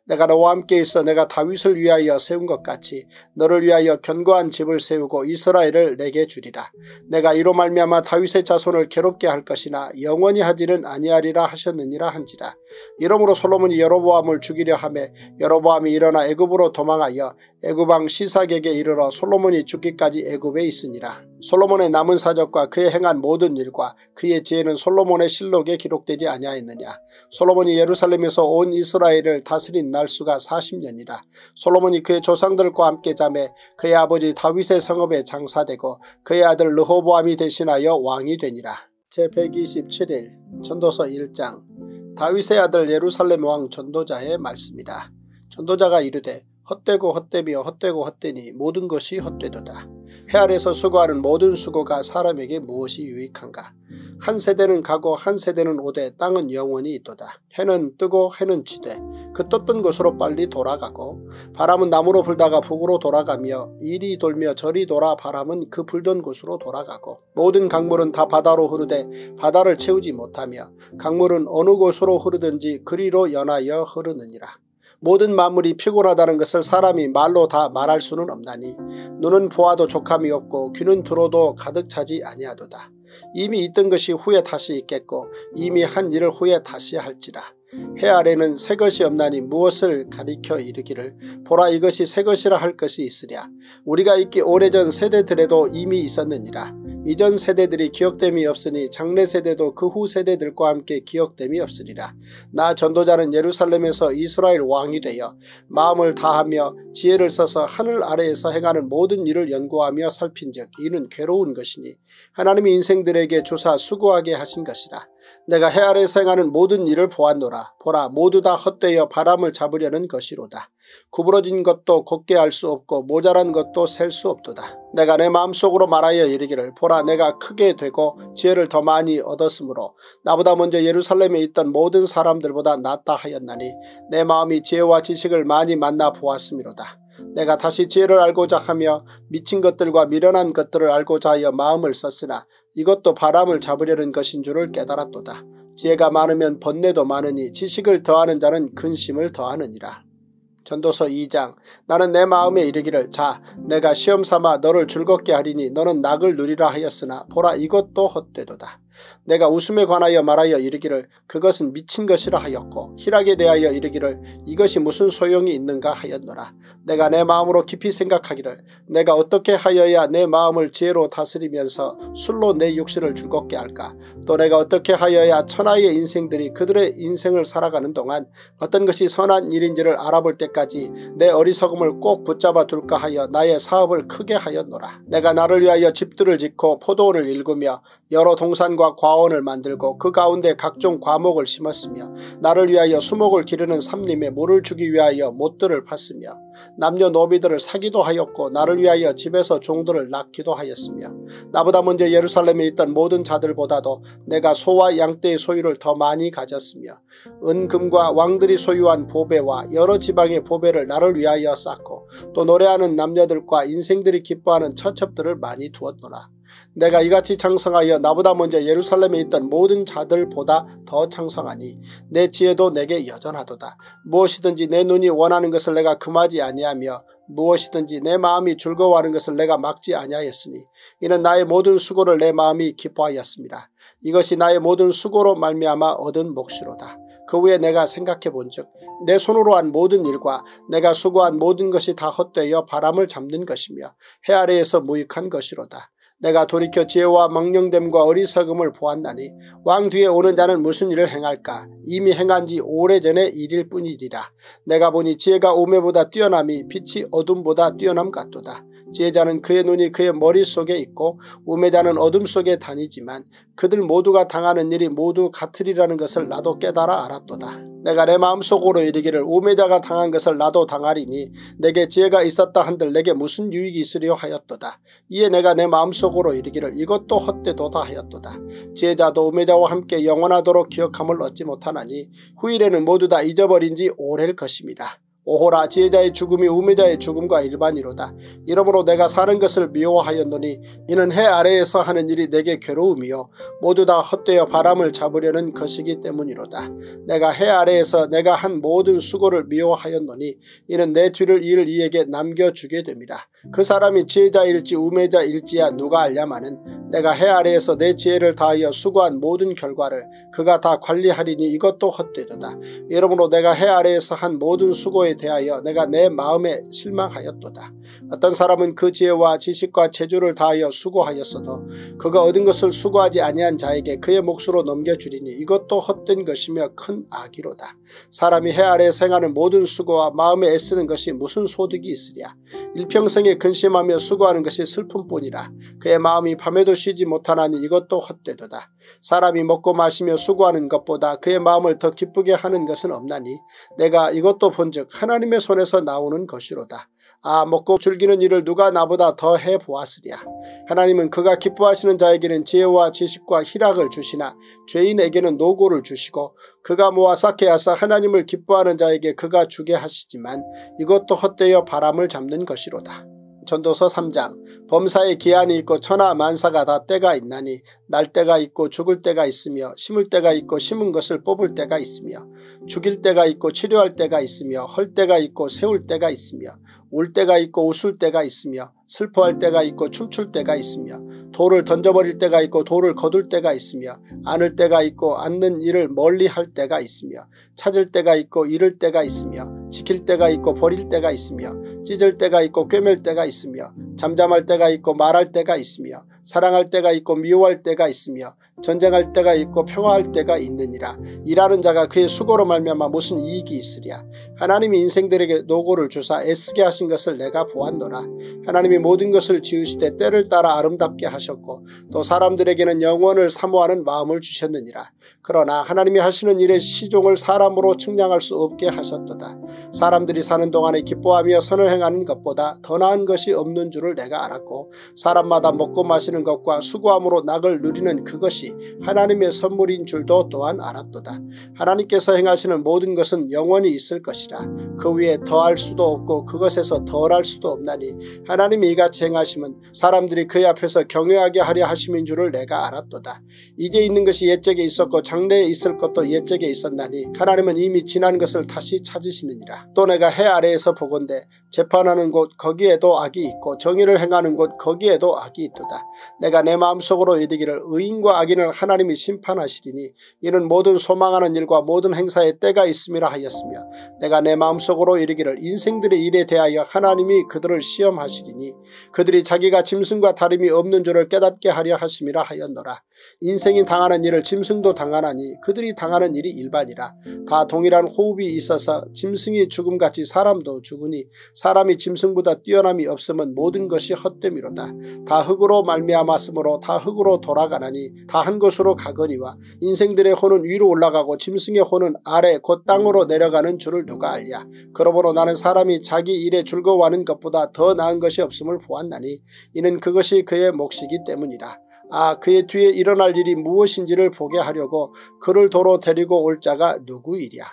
내가 너와 함께 있어 내가 다윗을 위하여 세운 것 같이 너를 위하여 견고한 집을 세우고 이스라엘을 내게 주리라. 내가 이로 말미암아 다윗의 자손을 괴롭게 할 것이나 영원히 하지는 아니하리라 하셨느니라 한지라. 이러므로 솔로몬이 여로보암을 죽이려 하매 여로보암이 일어나 애굽으로 도망하여 애굽 왕 시삭에게 이르러 솔로몬이 죽기까지 애굽에 있으니라. 솔로몬의 남은 사적과 그의 행한 모든 일과 그의 지혜는 솔로몬의 실록에 기록되지 아니하였느냐. 솔로몬이 예루살렘에서 온 이스라엘을 다스린 날수가 사십 년이라. 솔로몬이 그의 조상들과 함께 자매 그의 아버지 다윗의 성읍에 장사되고 그의 아들 르호보암이 대신하여 왕이 되니라. 제백이십칠 일 전도서 일 장. 다윗의 아들 예루살렘 왕 전도자의 말씀이라. 전도자가 이르되 헛되고 헛되며 헛되고 헛되니 모든 것이 헛되도다. 해 아래서 수고하는 모든 수고가 사람에게 무엇이 유익한가. 한 세대는 가고 한 세대는 오되 땅은 영원히 있도다. 해는 뜨고 해는 지되 그 떴던 곳으로 빨리 돌아가고 바람은 남으로 불다가 북으로 돌아가며 이리 돌며 저리 돌아 바람은 그 불던 곳으로 돌아가고 모든 강물은 다 바다로 흐르되 바다를 채우지 못하며 강물은 어느 곳으로 흐르든지 그리로 연하여 흐르느니라. 모든 만물이 피곤하다는 것을 사람이 말로 다 말할 수는 없나니 눈은 보아도 족함이 없고 귀는 들어도 가득 차지 아니하도다. 이미 있던 것이 후에 다시 있겠고 이미 한 일을 후에 다시 할지라. 해 아래는 새 것이 없나니 무엇을 가리켜 이르기를 보라 이것이 새 것이라 할 것이 있으랴. 우리가 있기 오래전 세대들에도 이미 있었느니라. 이전 세대들이 기억됨이 없으니 장래 세대도 그 후 세대들과 함께 기억됨이 없으리라. 나 전도자는 예루살렘에서 이스라엘 왕이 되어 마음을 다하며 지혜를 써서 하늘 아래에서 행하는 모든 일을 연구하며 살핀즉 이는 괴로운 것이니 하나님이 인생들에게 주사 수고하게 하신 것이라. 내가 해 아래에서 행하는 모든 일을 보았노라. 보라 모두 다 헛되어 바람을 잡으려는 것이로다. 구부러진 것도 곱게 할 수 없고 모자란 것도 셀 수 없도다. 내가 내 마음속으로 말하여 이르기를 보라 내가 크게 되고 지혜를 더 많이 얻었으므로 나보다 먼저 예루살렘에 있던 모든 사람들보다 낫다 하였나니 내 마음이 지혜와 지식을 많이 만나 보았음이로다. 내가 다시 지혜를 알고자 하며 미친 것들과 미련한 것들을 알고자 하여 마음을 썼으나 이것도 바람을 잡으려는 것인 줄을 깨달았도다. 지혜가 많으면 번뇌도 많으니 지식을 더하는 자는 근심을 더하느니라. 전도서 이 장. 나는 내 마음에 이르기를 자 내가 시험삼아 너를 즐겁게 하리니 너는 낙을 누리라 하였으나 보라 이것도 헛되도다. 내가 웃음에 관하여 말하여 이르기를 그것은 미친 것이라 하였고 희락에 대하여 이르기를 이것이 무슨 소용이 있는가 하였노라. 내가 내 마음으로 깊이 생각하기를 내가 어떻게 하여야 내 마음을 지혜로 다스리면서 술로 내 육신을 즐겁게 할까. 또 내가 어떻게 하여야 천하의 인생들이 그들의 인생을 살아가는 동안 어떤 것이 선한 일인지를 알아볼 때까지 내 어리석음을 꼭 붙잡아 둘까 하여 나의 사업을 크게 하였노라. 내가 나를 위하여 집들을 짓고 포도원을 일구며 여러 동산과 과원을 만들고 그 가운데 각종 과목을 심었으며 나를 위하여 수목을 기르는 삼림에 물을 주기 위하여 못들을 팠으며 남녀노비들을 사기도 하였고 나를 위하여 집에서 종들을 낳기도 하였으며 나보다 먼저 예루살렘에 있던 모든 자들보다도 내가 소와 양떼의 소유를 더 많이 가졌으며 은금과 왕들이 소유한 보배와 여러 지방의 보배를 나를 위하여 쌓고 또 노래하는 남녀들과 인생들이 기뻐하는 처첩들을 많이 두었노라. 내가 이같이 창성하여 나보다 먼저 예루살렘에 있던 모든 자들보다 더 창성하니 내 지혜도 내게 여전하도다. 무엇이든지 내 눈이 원하는 것을 내가 금하지 아니하며 무엇이든지 내 마음이 즐거워하는 것을 내가 막지 아니하였으니 이는 나의 모든 수고를 내 마음이 기뻐하였습니다. 이것이 나의 모든 수고로 말미암아 얻은 몫이로다. 그 후에 내가 생각해 본즉 내 손으로 한 모든 일과 내가 수고한 모든 것이 다 헛되어 바람을 잡는 것이며 해 아래에서 무익한 것이로다. 내가 돌이켜 지혜와 망령됨과 어리석음을 보았나니 왕 뒤에 오는 자는 무슨 일을 행할까. 이미 행한 지 오래전의 일일 뿐이리라. 내가 보니 지혜가 오매보다 뛰어남이 빛이 어둠보다 뛰어남 같도다. 지혜자는 그의 눈이 그의 머릿속에 있고 우매자는 어둠 속에 다니지만 그들 모두가 당하는 일이 모두 같으리라는 것을 나도 깨달아 알았도다. 내가 내 마음속으로 이르기를 우매자가 당한 것을 나도 당하리니 내게 지혜가 있었다 한들 내게 무슨 유익이 있으려 하였도다. 이에 내가 내 마음속으로 이르기를 이것도 헛되도다 하였도다. 지혜자도 우매자와 함께 영원하도록 기억함을 얻지 못하나니 후일에는 모두 다 잊어버린 지 오래일 것입니다. 오호라 지혜자의 죽음이 우매자의 죽음과 일반이로다. 이러므로 내가 사는 것을 미워하였노니 이는 해 아래에서 하는 일이 내게 괴로움이요 모두 다 헛되어 바람을 잡으려는 것이기 때문이로다. 내가 해 아래에서 내가 한 모든 수고를 미워하였노니 이는 내 뒤를 이을 이에게 남겨주게 됨이라. 그 사람이 지혜자일지 우매자일지야 누가 알냐마는 내가 해 아래에서 내 지혜를 다하여 수고한 모든 결과를 그가 다 관리하리니 이것도 헛되도다. 이러므로 내가 해 아래에서 한 모든 수고에 대하여 내가 내 마음에 실망하였도다. 어떤 사람은 그 지혜와 지식과 재주를 다하여 수고하였어도 그가 얻은 것을 수고하지 아니한 자에게 그의 몫으로 넘겨주리니 이것도 헛된 것이며 큰 악이로다. 사람이 해 아래에 생하는 모든 수고와 마음에 애쓰는 것이 무슨 소득이 있으랴. 일평생에 근심하며 수고하는 것이 슬픔뿐이라. 그의 마음이 밤에도 쉬지 못하나니 이것도 헛되도다. 사람이 먹고 마시며 수고하는 것보다 그의 마음을 더 기쁘게 하는 것은 없나니 내가 이것도 본즉 하나님의 손에서 나오는 것이로다. 아 먹고 즐기는 일을 누가 나보다 더 해보았으랴. 하나님은 그가 기뻐하시는 자에게는 지혜와 지식과 희락을 주시나 죄인에게는 노고를 주시고 그가 모아 쌓게 하사 하나님을 기뻐하는 자에게 그가 주게 하시지만 이것도 헛되어 바람을 잡는 것이로다. 전도서 삼 장 범사에 기한이 있고 천하 만사가 다 때가 있나니 날 때가 있고 죽을 때가 있으며 심을 때가 있고 심은 것을 뽑을 때가 있으며 죽일 때가 있고 치료할 때가 있으며 헐 때가 있고 세울 때가 있으며 울 때가 있고 웃을 때가 있으며 슬퍼할 때가 있고 춤출 때가 있으며 돌을 던져버릴 때가 있고 돌을 거둘 때가 있으며 안을 때가 있고 앉는 일을 멀리할 때가 있으며 찾을 때가 있고 잃을 때가 있으며 지킬 때가 있고 버릴 때가 있으며 찢을 때가 있고 꿰맬 때가 있으며 잠잠할 때가 있고 말할 때가 있으며 사랑할 때가 있고 미워할 때가 있으며 전쟁할 때가 있고 평화할 때가 있느니라. 일하는 자가 그의 수고로 말미암아 무슨 이익이 있으랴. 하나님이 인생들에게 노고를 주사 애쓰게 하신 것을 내가 보았노라. 하나님이 모든 것을 지으시되 때를 따라 아름답게 하셨고 또 사람들에게는 영원을 사모하는 마음을 주셨느니라. 그러나 하나님이 하시는 일의 시종을 사람으로 측량할 수 없게 하셨도다. 사람들이 사는 동안에 기뻐하며 선을 행하는 것보다 더 나은 것이 없는 줄을 내가 알았고 사람마다 먹고 마시는 것과 수고함으로 낙을 누리는 그것이 하나님의 선물인 줄도 또한 알았도다. 하나님께서 행하시는 모든 것은 영원히 있을 것이라. 그 위에 더할 수도 없고 그것에서 덜할 수도 없나니 하나님이 이같이 행하심은 사람들이 그의 앞에서 경외하게 하려 하심인 줄을 내가 알았도다. 이제 있는 것이 옛적에 있었고 장래에 있을 것도 옛적에 있었나니 하나님은 이미 지난 것을 다시 찾으시느니라. 또 내가 해 아래에서 보건대 재판하는 곳 거기에도 악이 있고 정의를 행하는 곳 거기에도 악이 있도다. 내가 내 마음속으로 이르기를 의인과 악인을 하나님이 심판하시리니 이는 모든 소망하는 일과 모든 행사에 때가 있음이라 하였으며 내가 내 마음속으로 이르기를 인생들의 일에 대하여 하나님이 그들을 시험하시리니 그들이 자기가 짐승과 다름이 없는 줄을 깨닫게 하려 하심이라 하였노라. 인생이 당하는 일을 짐승도 당하나니 그들이 당하는 일이 일반이라. 다 동일한 호흡이 있어서 짐승이 죽음같이 사람도 죽으니 사람이 짐승보다 뛰어남이 없으면 모든 것이 헛됨이로다. 다 흙으로 말미암았으므로 다 흙으로 돌아가나니 다 한 곳으로 가거니와 인생들의 혼은 위로 올라가고 짐승의 혼은 아래 곧 땅으로 내려가는 줄을 누가 알랴. 그러므로 나는 사람이 자기 일에 즐거워하는 것보다 더 나은 것이 없음을 보았나니 이는 그것이 그의 몫이기 때문이라. 아 그의 뒤에 일어날 일이 무엇인지를 보게 하려고 그를 도로 데리고 올 자가 누구이랴.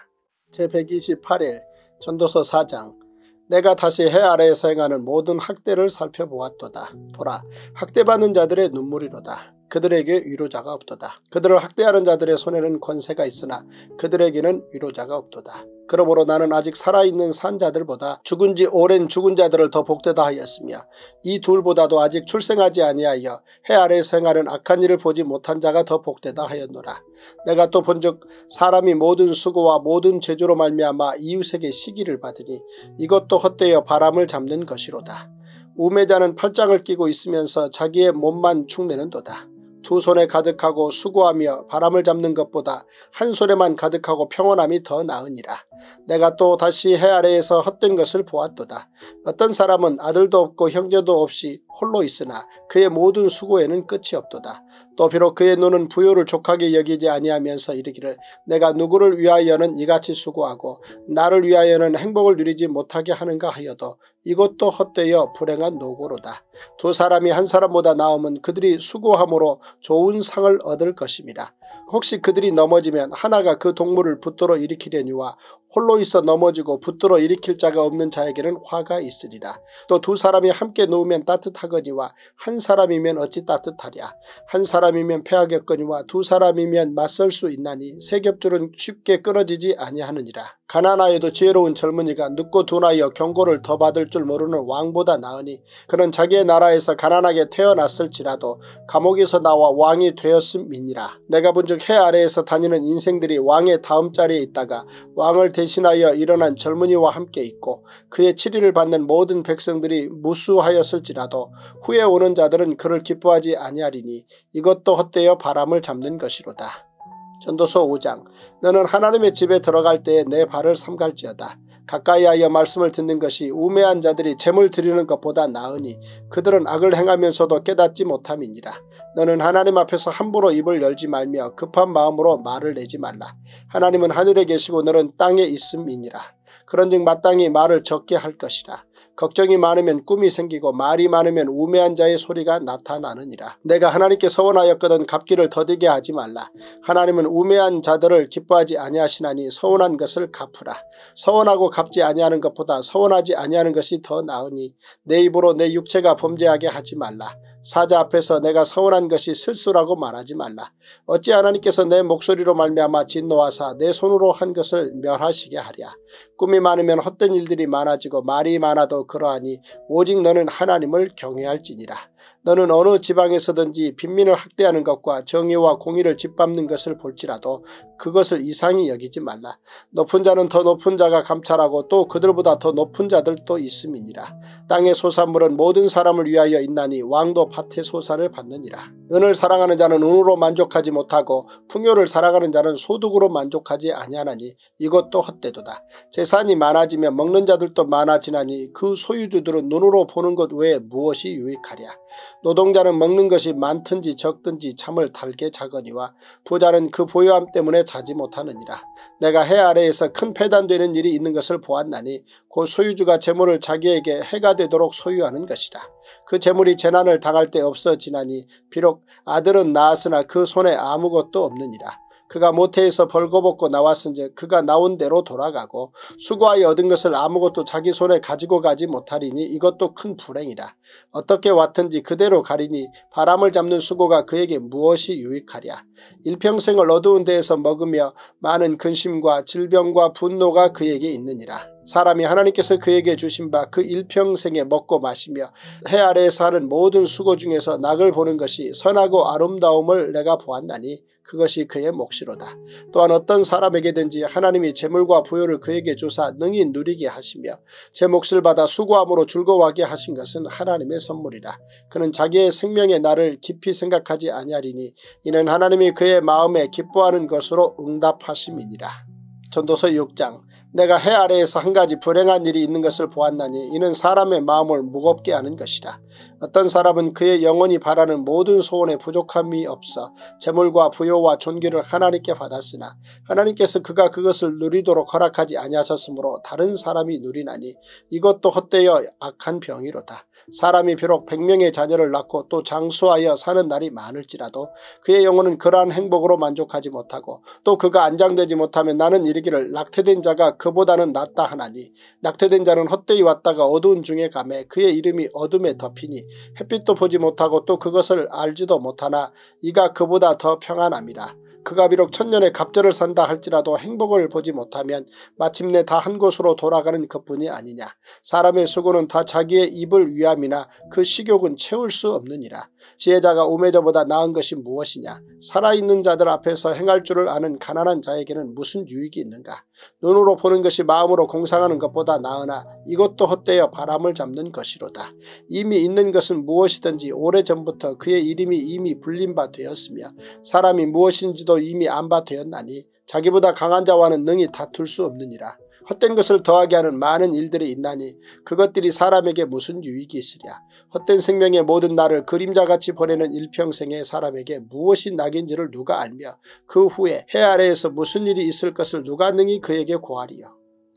제백이십팔 일 전도서 사 장 내가 다시 해 아래에서 행하는 모든 학대를 살펴보았도다. 보라 학대받는 자들의 눈물이로다. 그들에게 위로자가 없도다. 그들을 학대하는 자들의 손에는 권세가 있으나 그들에게는 위로자가 없도다. 그러므로 나는 아직 살아있는 산 자들보다 죽은 지 오랜 죽은 자들을 더 복되다 하였으며 이 둘보다도 아직 출생하지 아니하여 해 아래에서 행하는 악한 일을 보지 못한 자가 더 복되다 하였노라. 내가 또 본즉 사람이 모든 수고와 모든 재주로 말미암아 이웃에게 시기를 받으니 이것도 헛되어 바람을 잡는 것이로다. 우매자는 팔짱을 끼고 있으면서 자기의 몸만 축내는도다. 두 손에 가득하고 수고하며 바람을 잡는 것보다 한 손에만 가득하고 평온함이 더 나으니라. 내가 또 다시 해 아래에서 헛된 것을 보았도다. 어떤 사람은 아들도 없고 형제도 없이 홀로 있으나 그의 모든 수고에는 끝이 없도다. 또 비록 그의 눈은 부요를 족하게 여기지 아니하면서 이르기를 내가 누구를 위하여는 이같이 수고하고 나를 위하여는 행복을 누리지 못하게 하는가 하여도 이것도 헛되어 불행한 노고로다. 두 사람이 한 사람보다 나음은 그들이 수고함으로 좋은 상을 얻을 것입니다. 혹시 그들이 넘어지면 하나가 그 동물을 붙들어 일으키려니와 홀로 있어 넘어지고 붙들어 일으킬 자가 없는 자에게는 화가 있으리라. 또 두 사람이 함께 누우면 따뜻하거니와 한 사람이면 어찌 따뜻하랴. 한 사람이면 패하겠거니와 두 사람이면 맞설 수 있나니 세 겹줄은 쉽게 끊어지지 아니하느니라. 가난하여도 지혜로운 젊은이가 눕고 둔하여 경고를 더 받을 줄 모르는 왕보다 나으니 그는 자기의 나라에서 가난하게 태어났을지라도 감옥에서 나와 왕이 되었음이니라. 내가 본즉 해 아래에서 다니는 인생들이 왕의 다음 자리에 있다가 왕을 대신하여 일어난 젊은이와 함께 있고 그의 치리를 받는 모든 백성들이 무수하였을지라도 후에 오는 자들은 그를 기뻐하지 아니하리니 이것도 헛되어 바람을 잡는 것이로다. 전도서 오 장. 너는 하나님의 집에 들어갈 때에 내 발을 삼갈지어다. 가까이하여 말씀을 듣는 것이 우매한 자들이 재물 드리는 것보다 나으니 그들은 악을 행하면서도 깨닫지 못함이니라. 너는 하나님 앞에서 함부로 입을 열지 말며 급한 마음으로 말을 내지 말라. 하나님은 하늘에 계시고 너는 땅에 있음이니라. 그런즉 마땅히 말을 적게 할 것이라. 걱정이 많으면 꿈이 생기고 말이 많으면 우매한 자의 소리가 나타나느니라. 내가 하나님께 서원하였거든 갚기를 더디게 하지 말라. 하나님은 우매한 자들을 기뻐하지 아니하시나니 서원한 것을 갚으라. 서원하고 갚지 아니하는 것보다 서원하지 아니하는 것이 더 나으니 내 입으로 내 육체가 범죄하게 하지 말라. 사자 앞에서 내가 서운한 것이 실수라고 말하지 말라. 어찌 하나님께서 내 목소리로 말미암아 진노하사 내 손으로 한 것을 멸하시게 하랴. 꿈이 많으면 헛된 일들이 많아지고 말이 많아도 그러하니 오직 너는 하나님을 경외할지니라. 너는 어느 지방에서든지 빈민을 학대하는 것과 정의와 공의를 짓밟는 것을 볼지라도 그것을 이상히 여기지 말라. 높은 자는 더 높은 자가 감찰하고 또 그들보다 더 높은 자들도 있음이니라. 땅의 소산물은 모든 사람을 위하여 있나니 왕도 밭의 소산을 받느니라. 은을 사랑하는 자는 은으로 만족하지 못하고 풍요를 사랑하는 자는 소득으로 만족하지 아니하나니 이것도 헛되도다. 재산이 많아지면 먹는 자들도 많아지나니 그 소유주들은 눈으로 보는 것 외에 무엇이 유익하랴. 노동자는 먹는 것이 많든지 적든지 참을 달게 자거니와 부자는 그 부요함 때문에 자지 못하느니라. 내가 해 아래에서 큰 패단되는 일이 있는 것을 보았나니 그 소유주가 재물을 자기에게 해가 되도록 소유하는 것이라. 그 재물이 재난을 당할 때 없어지나니 비록 아들은 낳았으나 그 손에 아무것도 없느니라. 그가 모태에서 벌거벗고 나왔은즉 그가 나온 대로 돌아가고 수고하여 얻은 것을 아무것도 자기 손에 가지고 가지 못하리니 이것도 큰 불행이라. 어떻게 왔든지 그대로 가리니 바람을 잡는 수고가 그에게 무엇이 유익하랴. 일평생을 어두운 데에서 먹으며 많은 근심과 질병과 분노가 그에게 있느니라. 사람이 하나님께서 그에게 주신 바 그 일평생에 먹고 마시며 해 아래에서 하는 모든 수고 중에서 낙을 보는 것이 선하고 아름다움을 내가 보았나니 그것이 그의 몫이로다. 또한 어떤 사람에게든지 하나님이 재물과 부요를 그에게 주사 능히 누리게 하시며 제 몫을 받아 수고함으로 즐거워하게 하신 것은 하나님의 선물이라. 그는 자기의 생명의 날을 깊이 생각하지 아니하리니 이는 하나님이 그의 마음에 기뻐하는 것으로 응답하심이니라. 전도서 육 장. 내가 해 아래에서 한 가지 불행한 일이 있는 것을 보았나니 이는 사람의 마음을 무겁게 하는 것이라. 어떤 사람은 그의 영혼이 바라는 모든 소원에 부족함이 없어 재물과 부요와 존귀를 하나님께 받았으나 하나님께서 그가 그것을 누리도록 허락하지 아니하셨으므로 다른 사람이 누리나니 이것도 헛되어 악한 병이로다. 사람이 비록 백명의 자녀를 낳고 또 장수하여 사는 날이 많을지라도 그의 영혼은 그러한 행복으로 만족하지 못하고 또 그가 안장되지 못하면 나는 이르기를 낙태된 자가 그보다는 낫다 하나니 낙태된 자는 헛되이 왔다가 어두운 중에 가매 그의 이름이 어둠에 덮이니 햇빛도 보지 못하고 또 그것을 알지도 못하나 이가 그보다 더 평안함이라. 그가 비록 천년의 갑절을 산다 할지라도 행복을 보지 못하면 마침내 다 한 곳으로 돌아가는 것뿐이 아니냐. 사람의 수고는 다 자기의 입을 위함이나 그 식욕은 채울 수 없느니라. 지혜자가 우매자보다 나은 것이 무엇이냐. 살아있는 자들 앞에서 행할 줄을 아는 가난한 자에게는 무슨 유익이 있는가. 눈으로 보는 것이 마음으로 공상하는 것보다 나으나 이것도 헛되어 바람을 잡는 것이로다. 이미 있는 것은 무엇이든지 오래전부터 그의 이름이 이미 불린 바 되었으며 사람이 무엇인지도 이미 안 바 되었나니 자기보다 강한 자와는 능히 다툴 수 없느니라. 헛된 것을 더하게 하는 많은 일들이 있나니 그것들이 사람에게 무슨 유익이 있으랴. 헛된 생명의 모든 날을 그림자같이 보내는 일평생의 사람에게 무엇이 낙인지를 누가 알며 그 후에 해 아래에서 무슨 일이 있을 것을 누가 능히 그에게 고하리요.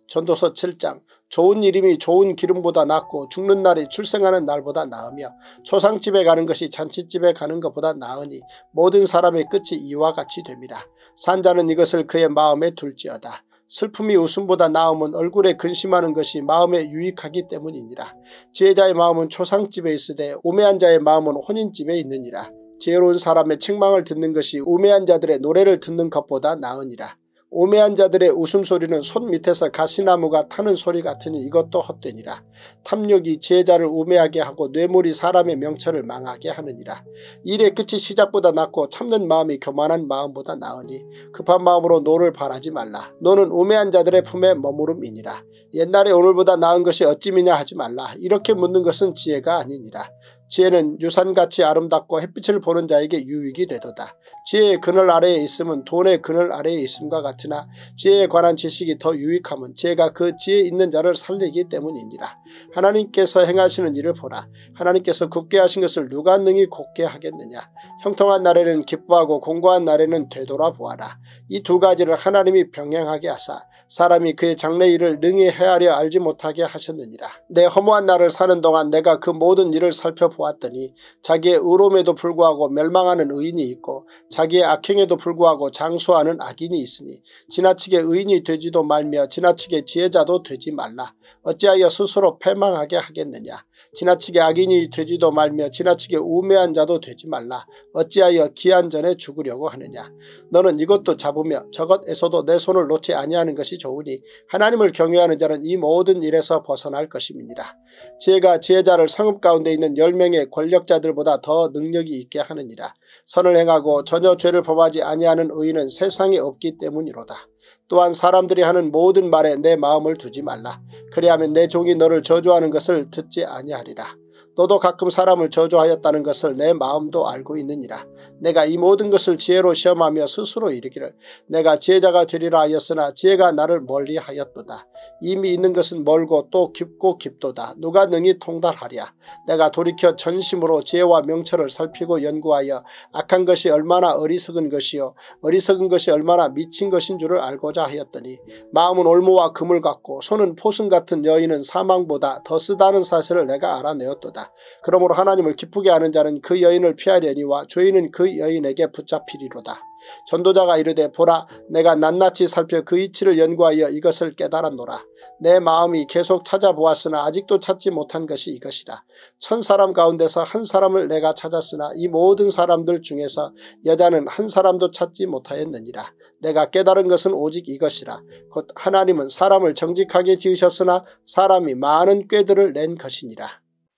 전도서 칠 장 좋은 이름이 좋은 기름보다 낫고 죽는 날이 출생하는 날보다 나으며 초상집에 가는 것이 잔치집에 가는 것보다 나으니 모든 사람의 끝이 이와 같이 됨이라. 산자는 이것을 그의 마음에 둘지어다. 슬픔이 웃음보다 나음은 얼굴에 근심하는 것이 마음에 유익하기 때문이니라. 지혜자의 마음은 초상집에 있으되 우매한 자의 마음은 혼인집에 있느니라. 지혜로운 사람의 책망을 듣는 것이 우매한 자들의 노래를 듣는 것보다 나으니라. 우매한 자들의 웃음소리는 손 밑에서 가시나무가 타는 소리 같으니 이것도 헛되니라. 탐욕이 지혜자를 우매하게 하고 뇌물이 사람의 명철을 망하게 하느니라. 일의 끝이 시작보다 낫고 참는 마음이 교만한 마음보다 나으니 급한 마음으로 노를 바라지 말라. 노는 우매한 자들의 품에 머무름이니라. 옛날에 오늘보다 나은 것이 어찌미냐 하지 말라. 이렇게 묻는 것은 지혜가 아니니라. 지혜는 유산같이 아름답고 햇빛을 보는 자에게 유익이 되도다. 지혜의 그늘 아래에 있음은 돈의 그늘 아래에 있음과 같으나 지혜에 관한 지식이 더 유익함은 지혜가 그 지혜 있는 자를 살리기 때문이니라. 하나님께서 행하시는 일을 보라. 하나님께서 굳게 하신 것을 누가 능히 곧게 하겠느냐. 형통한 날에는 기뻐하고 공고한 날에는 되돌아보아라. 이 두 가지를 하나님이 병행하게 하사 사람이 그의 장래 일을 능히 헤아려 알지 못하게 하셨느니라. 내 허무한 날을 사는 동안 내가 그 모든 일을 살펴보았더니 자기의 의로움에도 불구하고 멸망하는 의인이 있고 자기의 악행에도 불구하고 장수하는 악인이 있으니 지나치게 의인이 되지도 말며 지나치게 지혜자도 되지 말라. 어찌하여 스스로 패망하게 하겠느냐. 지나치게 악인이 되지도 말며 지나치게 우매한 자도 되지 말라. 어찌하여 기한 전에 죽으려고 하느냐. 너는 이것도 잡으며 저것에서도 내 손을 놓지 아니하는 것이 좋으니 하나님을 경외하는 자는 이 모든 일에서 벗어날 것임이니라. 지혜가 지혜자를 성읍 가운데 있는 열 명의 권력자들보다 더 능력이 있게 하느니라. 선을 행하고 전혀 죄를 범하지 아니하는 의인은 세상에 없기 때문이로다. 또한 사람들이 하는 모든 말에 내 마음을 두지 말라. 그리하면 내 종이 너를 저주하는 것을 듣지 아니하리라. 너도 가끔 사람을 저주하였다는 것을 내 마음도 알고 있느니라. 내가 이 모든 것을 지혜로 시험하며 스스로 이르기를 내가 지혜자가 되리라 하였으나 지혜가 나를 멀리하였도다. 이미 있는 것은 멀고 또 깊고 깊도다. 누가 능히 통달하랴. 내가 돌이켜 전심으로 지혜와 명철을 살피고 연구하여 악한 것이 얼마나 어리석은 것이요 어리석은 것이 얼마나 미친 것인 줄을 알고자 하였더니 마음은 올무와 그물 같고 손은 포승 같은 여인은 사망보다 더 쓰다는 사실을 내가 알아내었도다. 그러므로 하나님을 기쁘게 하는 자는 그 여인을 피하려니와 죄인은 그 여인에게 붙잡히리로다. 전도자가 이르되 보라 내가 낱낱이 살펴 그 이치를 연구하여 이것을 깨달았노라. 내 마음이 계속 찾아보았으나 아직도 찾지 못한 것이 이것이라. 천 사람 가운데서 한 사람을 내가 찾았으나 이 모든 사람들 중에서 여자는 한 사람도 찾지 못하였느니라. 내가 깨달은 것은 오직 이것이라. 곧 하나님은 사람을 정직하게 지으셨으나 사람이 많은 꾀들을 낸 것이니라.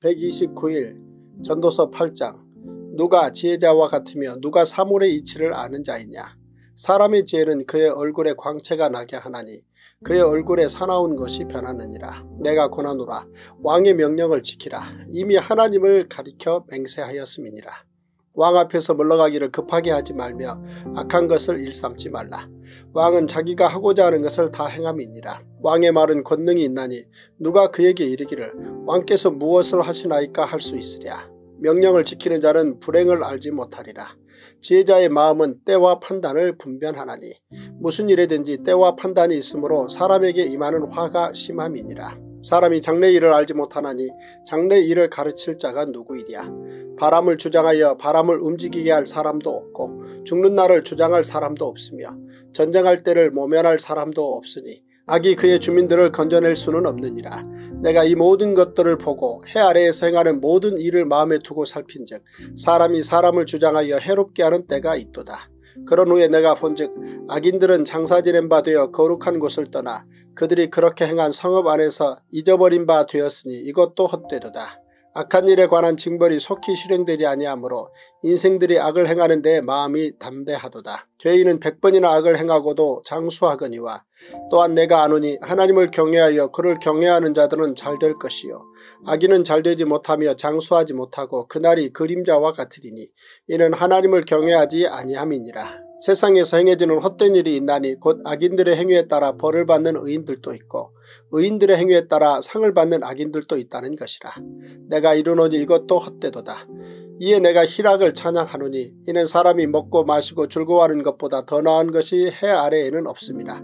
백이십구 일 전도서 팔 장 누가 지혜자와 같으며 누가 사물의 이치를 아는 자이냐. 사람의 지혜는 그의 얼굴에 광채가 나게 하나니 그의 얼굴에 사나운 것이 변하느니라. 내가 고나노라. 왕의 명령을 지키라. 이미 하나님을 가리켜 맹세하였음이니라. 왕 앞에서 물러가기를 급하게 하지 말며 악한 것을 일삼지 말라. 왕은 자기가 하고자 하는 것을 다 행함이니라. 왕의 말은 권능이 있나니 누가 그에게 이르기를 왕께서 무엇을 하시나이까 할 수 있으랴. 명령을 지키는 자는 불행을 알지 못하리라. 지혜자의 마음은 때와 판단을 분별하나니 무슨 일에든지 때와 판단이 있으므로 사람에게 임하는 화가 심함이니라. 사람이 장래 일을 알지 못하나니 장래 일을 가르칠 자가 누구이랴. 바람을 주장하여 바람을 움직이게 할 사람도 없고 죽는 날을 주장할 사람도 없으며 전쟁할 때를 모면할 사람도 없으니 악이 그의 주민들을 건져낼 수는 없느니라. 내가 이 모든 것들을 보고 해 아래에서 행하는 모든 일을 마음에 두고 살핀즉 사람이 사람을 주장하여 해롭게 하는 때가 있도다. 그런 후에 내가 본즉 악인들은 장사 지낸 바 되어 거룩한 곳을 떠나 그들이 그렇게 행한 성읍 안에서 잊어버린 바 되었으니 이것도 헛되도다. 악한 일에 관한 징벌이 속히 실행되지 아니하므로 인생들이 악을 행하는 데 마음이 담대하도다. 죄인은 백 번이나 악을 행하고도 장수하거니와 또한 내가 아노니 하나님을 경외하여 그를 경외하는 자들은 잘될 것이요 악인은 잘되지 못하며 장수하지 못하고 그날이 그림자와 같으리니 이는 하나님을 경외하지 아니함이니라. 세상에서 행해지는 헛된 일이 있나니 곧 악인들의 행위에 따라 벌을 받는 의인들도 있고 의인들의 행위에 따라 상을 받는 악인들도 있다는 것이라. 내가 이르노니 이것도 헛되도다. 이에 내가 희락을 찬양하노니 이는 사람이 먹고 마시고 즐거워하는 것보다 더 나은 것이 해 아래에는 없습니다.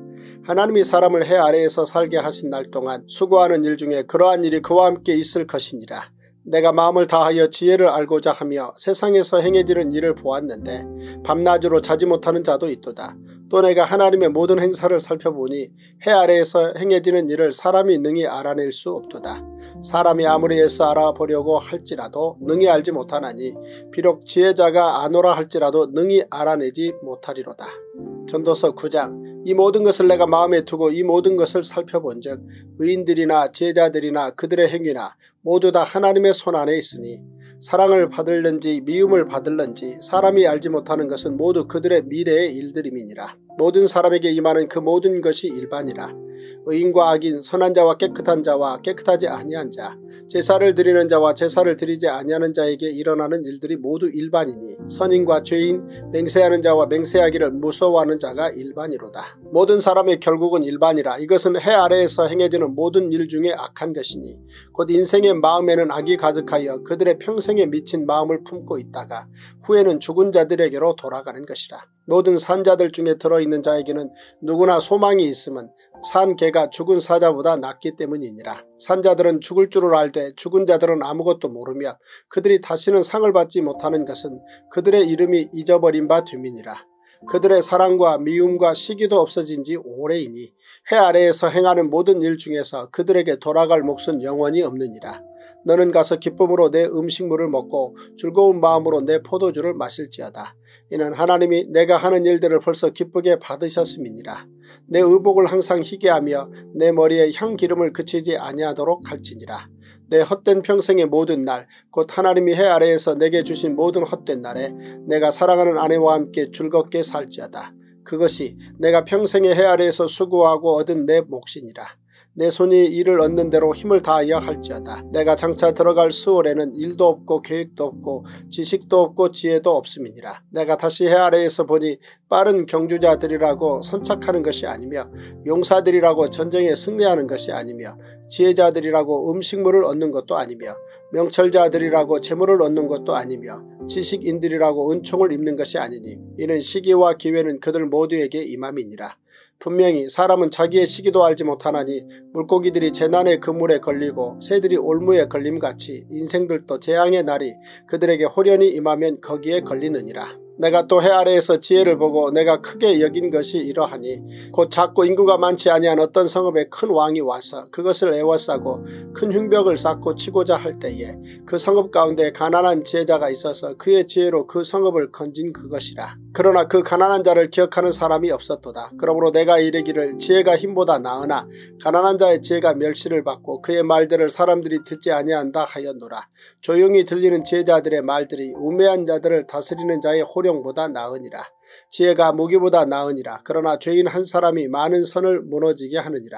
하나님이 사람을 해 아래에서 살게 하신 날 동안 수고하는 일 중에 그러한 일이 그와 함께 있을 것이니라. 내가 마음을 다하여 지혜를 알고자 하며 세상에서 행해지는 일을 보았는데 밤낮으로 자지 못하는 자도 있도다. 또 내가 하나님의 모든 행사를 살펴보니 해 아래에서 행해지는 일을 사람이 능히 알아낼 수 없도다. 사람이 아무리 애써 알아보려고 할지라도 능히 알지 못하나니 비록 지혜자가 아노라 할지라도 능히 알아내지 못하리로다. 전도서 구 장. 이 모든 것을 내가 마음에 두고 이 모든 것을 살펴본즉 의인들이나 지혜자들이나 그들의 행위나 모두 다 하나님의 손 안에 있으니 사랑을 받을는지 미움을 받을는지 사람이 알지 못하는 것은 모두 그들의 미래의 일들임이니라. 모든 사람에게 임하는 그 모든 것이 일반이라. 의인과 악인, 선한 자와 깨끗한 자와 깨끗하지 아니한 자, 제사를 드리는 자와 제사를 드리지 아니하는 자에게 일어나는 일들이 모두 일반이니 선인과 죄인, 맹세하는 자와 맹세하기를 무서워하는 자가 일반이로다. 모든 사람의 결국은 일반이라. 이것은 해 아래에서 행해지는 모든 일 중에 악한 것이니 곧 인생의 마음에는 악이 가득하여 그들의 평생에 미친 마음을 품고 있다가 후에는 죽은 자들에게로 돌아가는 것이라. 모든 산자들 중에 들어있는 자에게는 누구나 소망이 있음은 산 개가 죽은 사자보다 낫기 때문이니라. 산자들은 죽을 줄을 알되 죽은 자들은 아무것도 모르며 그들이 다시는 상을 받지 못하는 것은 그들의 이름이 잊어버린 바 됨이니라. 그들의 사랑과 미움과 시기도 없어진 지 오래이니 해 아래에서 행하는 모든 일 중에서 그들에게 돌아갈 몫은 영원히 없느니라. 너는 가서 기쁨으로 내 음식물을 먹고 즐거운 마음으로 내 포도주를 마실지어다. 이는 하나님이 내가 하는 일들을 벌써 기쁘게 받으셨음이니라. 내 의복을 항상 희게 하며 내 머리에 향기름을 그치지 아니하도록 할지니라. 내 헛된 평생의 모든 날 곧 하나님이 해 아래에서 내게 주신 모든 헛된 날에 내가 사랑하는 아내와 함께 즐겁게 살지어다. 그것이 내가 평생의 해 아래에서 수고하고 얻은 내 몫이니라. 내 손이 일을 얻는 대로 힘을 다하여 할지어다. 내가 장차 들어갈 수월에는 일도 없고 계획도 없고 지식도 없고 지혜도 없음이니라. 내가 다시 해 아래에서 보니 빠른 경주자들이라고 선착하는 것이 아니며 용사들이라고 전쟁에 승리하는 것이 아니며 지혜자들이라고 음식물을 얻는 것도 아니며 명철자들이라고 재물을 얻는 것도 아니며 지식인들이라고 은총을 입는 것이 아니니 이는 시기와 기회는 그들 모두에게 임함이니라. 분명히 사람은 자기의 시기도 알지 못하나니 물고기들이 재난의 그물에 걸리고 새들이 올무에 걸림같이 인생들도 재앙의 날이 그들에게 홀연히 임하면 거기에 걸리느니라. 내가 또 해 아래에서 지혜를 보고 내가 크게 여긴 것이 이러하니 곧 작고 인구가 많지 아니한 어떤 성읍에 큰 왕이 와서 그것을 에워싸고 큰 흉벽을 쌓고 치고자 할 때에 그 성읍 가운데 가난한 지혜자가 있어서 그의 지혜로 그 성읍을 건진 그것이라. 그러나 그 가난한 자를 기억하는 사람이 없었도다. 그러므로 내가 이르기를 지혜가 힘보다 나으나 가난한 자의 지혜가 멸시를 받고 그의 말들을 사람들이 듣지 아니한다 하였노라. 조용히 들리는 지혜자들의 말들이 우매한 자들을 다스리는 자의 호령보다 나으니라. 지혜가 무기보다 나으니라. 그러나 죄인 한 사람이 많은 선을 무너지게 하느니라.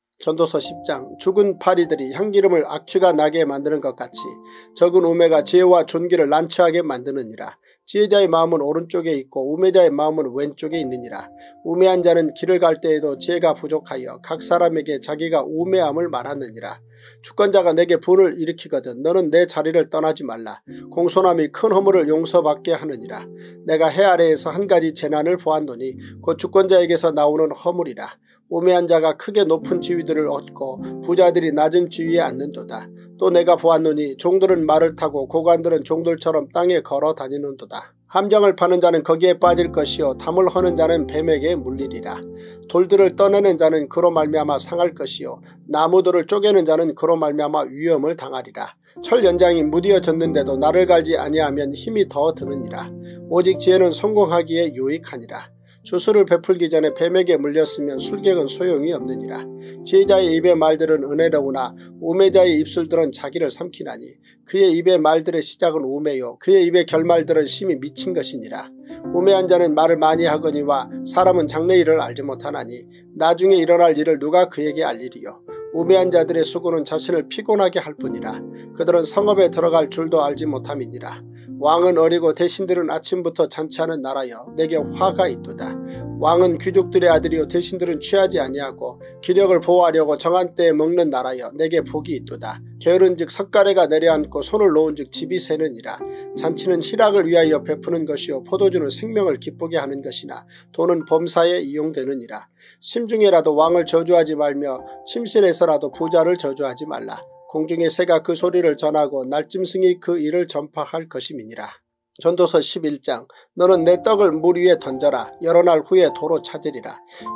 전도서 십 장. 죽은 파리들이 향기름을 악취가 나게 만드는 것 같이 적은 우매가 지혜와 존귀를 난처하게 만드느니라. 지혜자의 마음은 오른쪽에 있고 우매자의 마음은 왼쪽에 있느니라. 우매한 자는 길을 갈 때에도 지혜가 부족하여 각 사람에게 자기가 우매함을 말하느니라. 주권자가 내게 분을 일으키거든 너는 내 자리를 떠나지 말라. 공손함이 큰 허물을 용서받게 하느니라. 내가 해 아래에서 한 가지 재난을 보았노니 곧 주권자에게서 나오는 허물이라. 우매한 자가 크게 높은 지위들을 얻고 부자들이 낮은 지위에 앉는도다. 또 내가 보았노니 종들은 말을 타고 고관들은 종들처럼 땅에 걸어 다니는도다. 함정을 파는 자는 거기에 빠질 것이요 담을 허는 자는 뱀에게 물리리라. 돌들을 떠내는 자는 그로 말미암아 상할 것이요 나무들을 쪼개는 자는 그로 말미암아 위험을 당하리라. 철 연장이 무디어졌는데도 나를 갈지 아니하면 힘이 더 드느니라. 오직 지혜는 성공하기에 유익하니라. 주술을 베풀기 전에 뱀에게 물렸으면 술객은 소용이 없느니라. 지혜자의 입의 말들은 은혜로우나 우매자의 입술들은 자기를 삼키나니 그의 입의 말들의 시작은 우매요 그의 입의 결말들은 심히 미친 것이니라. 우매한 자는 말을 많이 하거니와 사람은 장래일을 알지 못하나니 나중에 일어날 일을 누가 그에게 알리리요. 우매한 자들의 수고는 자신을 피곤하게 할 뿐이라. 그들은 성읍에 들어갈 줄도 알지 못함이니라. 왕은 어리고 대신들은 아침부터 잔치하는 나라여 내게 화가 있도다. 왕은 귀족들의 아들이요 대신들은 취하지 아니하고 기력을 보호하려고 정한 때에 먹는 나라여 내게 복이 있도다. 게으른즉 석가래가 내려앉고 손을 놓은즉 집이 새느니라. 잔치는 희락을 위하여 베푸는 것이요 포도주는 생명을 기쁘게 하는 것이나 돈은 범사에 이용되느니라. 심중에라도 왕을 저주하지 말며 침실에서라도 부자를 저주하지 말라. 공중의 새가 그 소리를 전하고 날짐승이 그 일을 전파할 것임이니라. 전도서 십일 장 너는 내 떡을 물 위에 던져라. 여러 날 후에 도로 찾으리라.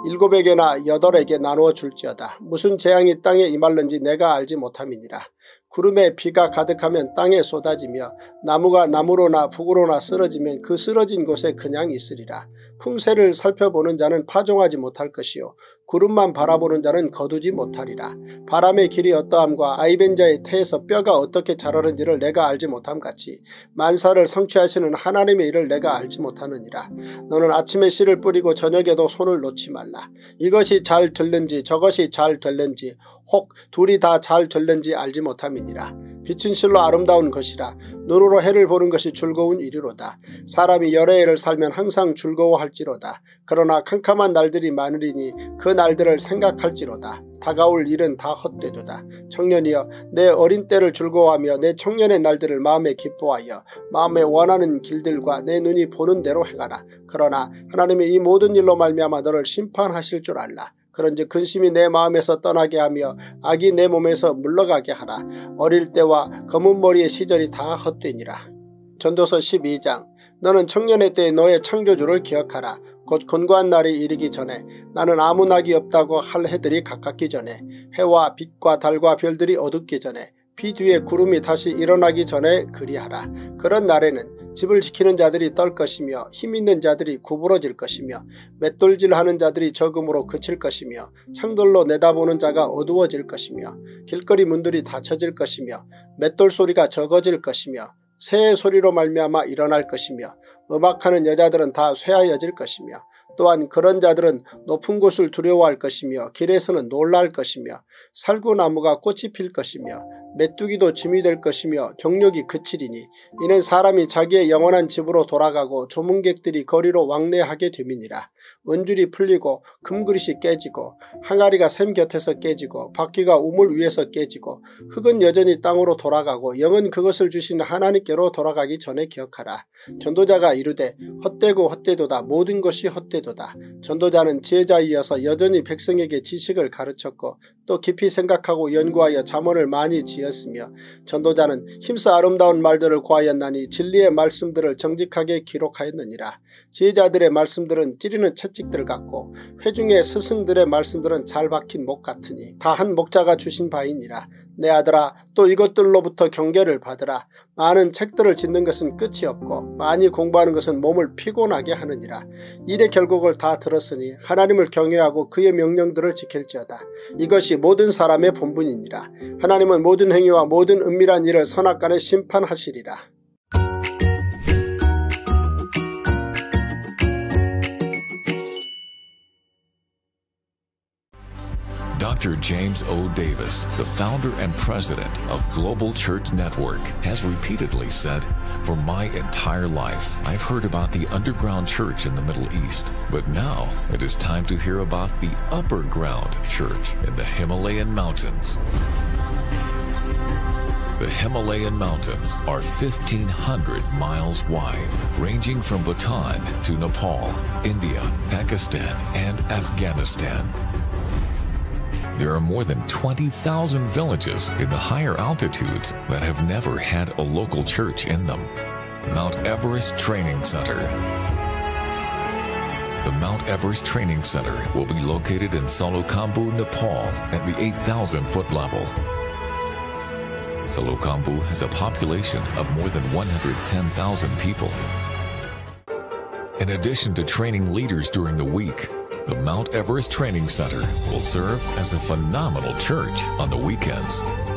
일곱에게나 여덟에게 나누어 줄지어다. 무슨 재앙이 땅에 임할는지 내가 알지 못함이니라. 구름에 비가 가득하면 땅에 쏟아지며 나무가 나무로나 북으로나 쓰러지면 그 쓰러진 곳에 그냥 있으리라. 풍세를 살펴보는 자는 파종하지 못할 것이요 구름만 바라보는 자는 거두지 못하리라. 바람의 길이 어떠함과 아이벤자의 태에서 뼈가 어떻게 자라는지를 내가 알지 못함같이 만사를 성취하시는 하나님의 일을 내가 알지 못하느니라. 너는 아침에 씨를 뿌리고 저녁에도 손을 놓지 말라. 이것이 잘 될는지 저것이 잘 될는지 혹 둘이 다 잘 될는지 알지 못함이니라. 빛은 실로 아름다운 것이라. 눈으로 해를 보는 것이 즐거운 일이로다. 사람이 여러 해를 살면 항상 즐거워할지로다. 그러나 캄캄한 날들이 많으리니 그 날들을 생각할지로다. 다가올 일은 다 헛되도다. 청년이여 내 어린 때를 즐거워하며 내 청년의 날들을 마음에 기뻐하여 마음에 원하는 길들과 내 눈이 보는 대로 행하라. 그러나 하나님이 이 모든 일로 말미암아 너를 심판하실 줄 알라. 그런즉 근심이 내 마음에서 떠나게 하며 악이 내 몸에서 물러가게 하라. 어릴 때와 검은 머리의 시절이 다 헛되니라. 전도서 십이 장 너는 청년의 때에 너의 창조주를 기억하라. 곧 곤고한 날이 이르기 전에 나는 아무 낙이 없다고 할 해들이 가깝기 전에 해와 빛과 달과 별들이 어둡기 전에 비 뒤에 구름이 다시 일어나기 전에 그리하라. 그런 날에는 집을 지키는 자들이 떨 것이며 힘있는 자들이 구부러질 것이며 맷돌질하는 자들이 적음으로 그칠 것이며 창돌로 내다보는 자가 어두워질 것이며 길거리 문들이 닫혀질 것이며 맷돌 소리가 적어질 것이며 새의 소리로 말미암아 일어날 것이며 음악하는 여자들은 다 쇠하여질 것이며 또한 그런 자들은 높은 곳을 두려워할 것이며 길에서는 놀랄 것이며 살구나무가 꽃이 필 것이며 메뚜기도 짐이 될 것이며 경력이 그치리니 이는 사람이 자기의 영원한 집으로 돌아가고 조문객들이 거리로 왕래하게 됨이니라. 은줄이 풀리고 금그릇이 깨지고 항아리가 샘 곁에서 깨지고 바퀴가 우물 위에서 깨지고 흙은 여전히 땅으로 돌아가고 영은 그것을 주신 하나님께로 돌아가기 전에 기억하라. 전도자가 이르되 헛되고 헛되도다. 모든 것이 헛되도다. 전도자는 지혜자이어서 여전히 백성에게 지식을 가르쳤고 또 깊이 생각하고 연구하여 잠언을 많이 지었으며 전도자는 힘써 아름다운 말들을 구하였나니 진리의 말씀들을 정직하게 기록하였느니라. 지혜자들의 말씀들은 찌르는 채찍들 같고 회중의 스승들의 말씀들은 잘 박힌 목 같으니 다 한 목자가 주신 바이니라. 내 아들아 또 이것들로부터 경계를 받으라. 많은 책들을 짓는 것은 끝이 없고 많이 공부하는 것은 몸을 피곤하게 하느니라. 일의 결국을 다 들었으니 하나님을 경외하고 그의 명령들을 지킬지어다. 이것이 모든 사람의 본분이니라. 하나님은 모든 행위와 모든 은밀한 일을 선악간에 심판하시리라. Doctor James O. Davis, the founder and president of Global Church Network, has repeatedly said, "For my entire life, I've heard about the underground church in the Middle East, but now it is time to hear about the upper ground church in the Himalayan mountains." The Himalayan mountains are fifteen hundred miles wide, ranging from Bhutan to Nepal, India, Pakistan, and Afghanistan. There are more than twenty thousand villages in the higher altitudes that have never had a local church in them. Mount Everest Training Center. The Mount Everest Training Center will be located in Salokhambu, Nepal at the eight thousand foot level. Salokhambu has a population of more than one hundred ten thousand people. In addition to training leaders during the week, the Mount Everest Training Center will serve as a phenomenal church on the weekends.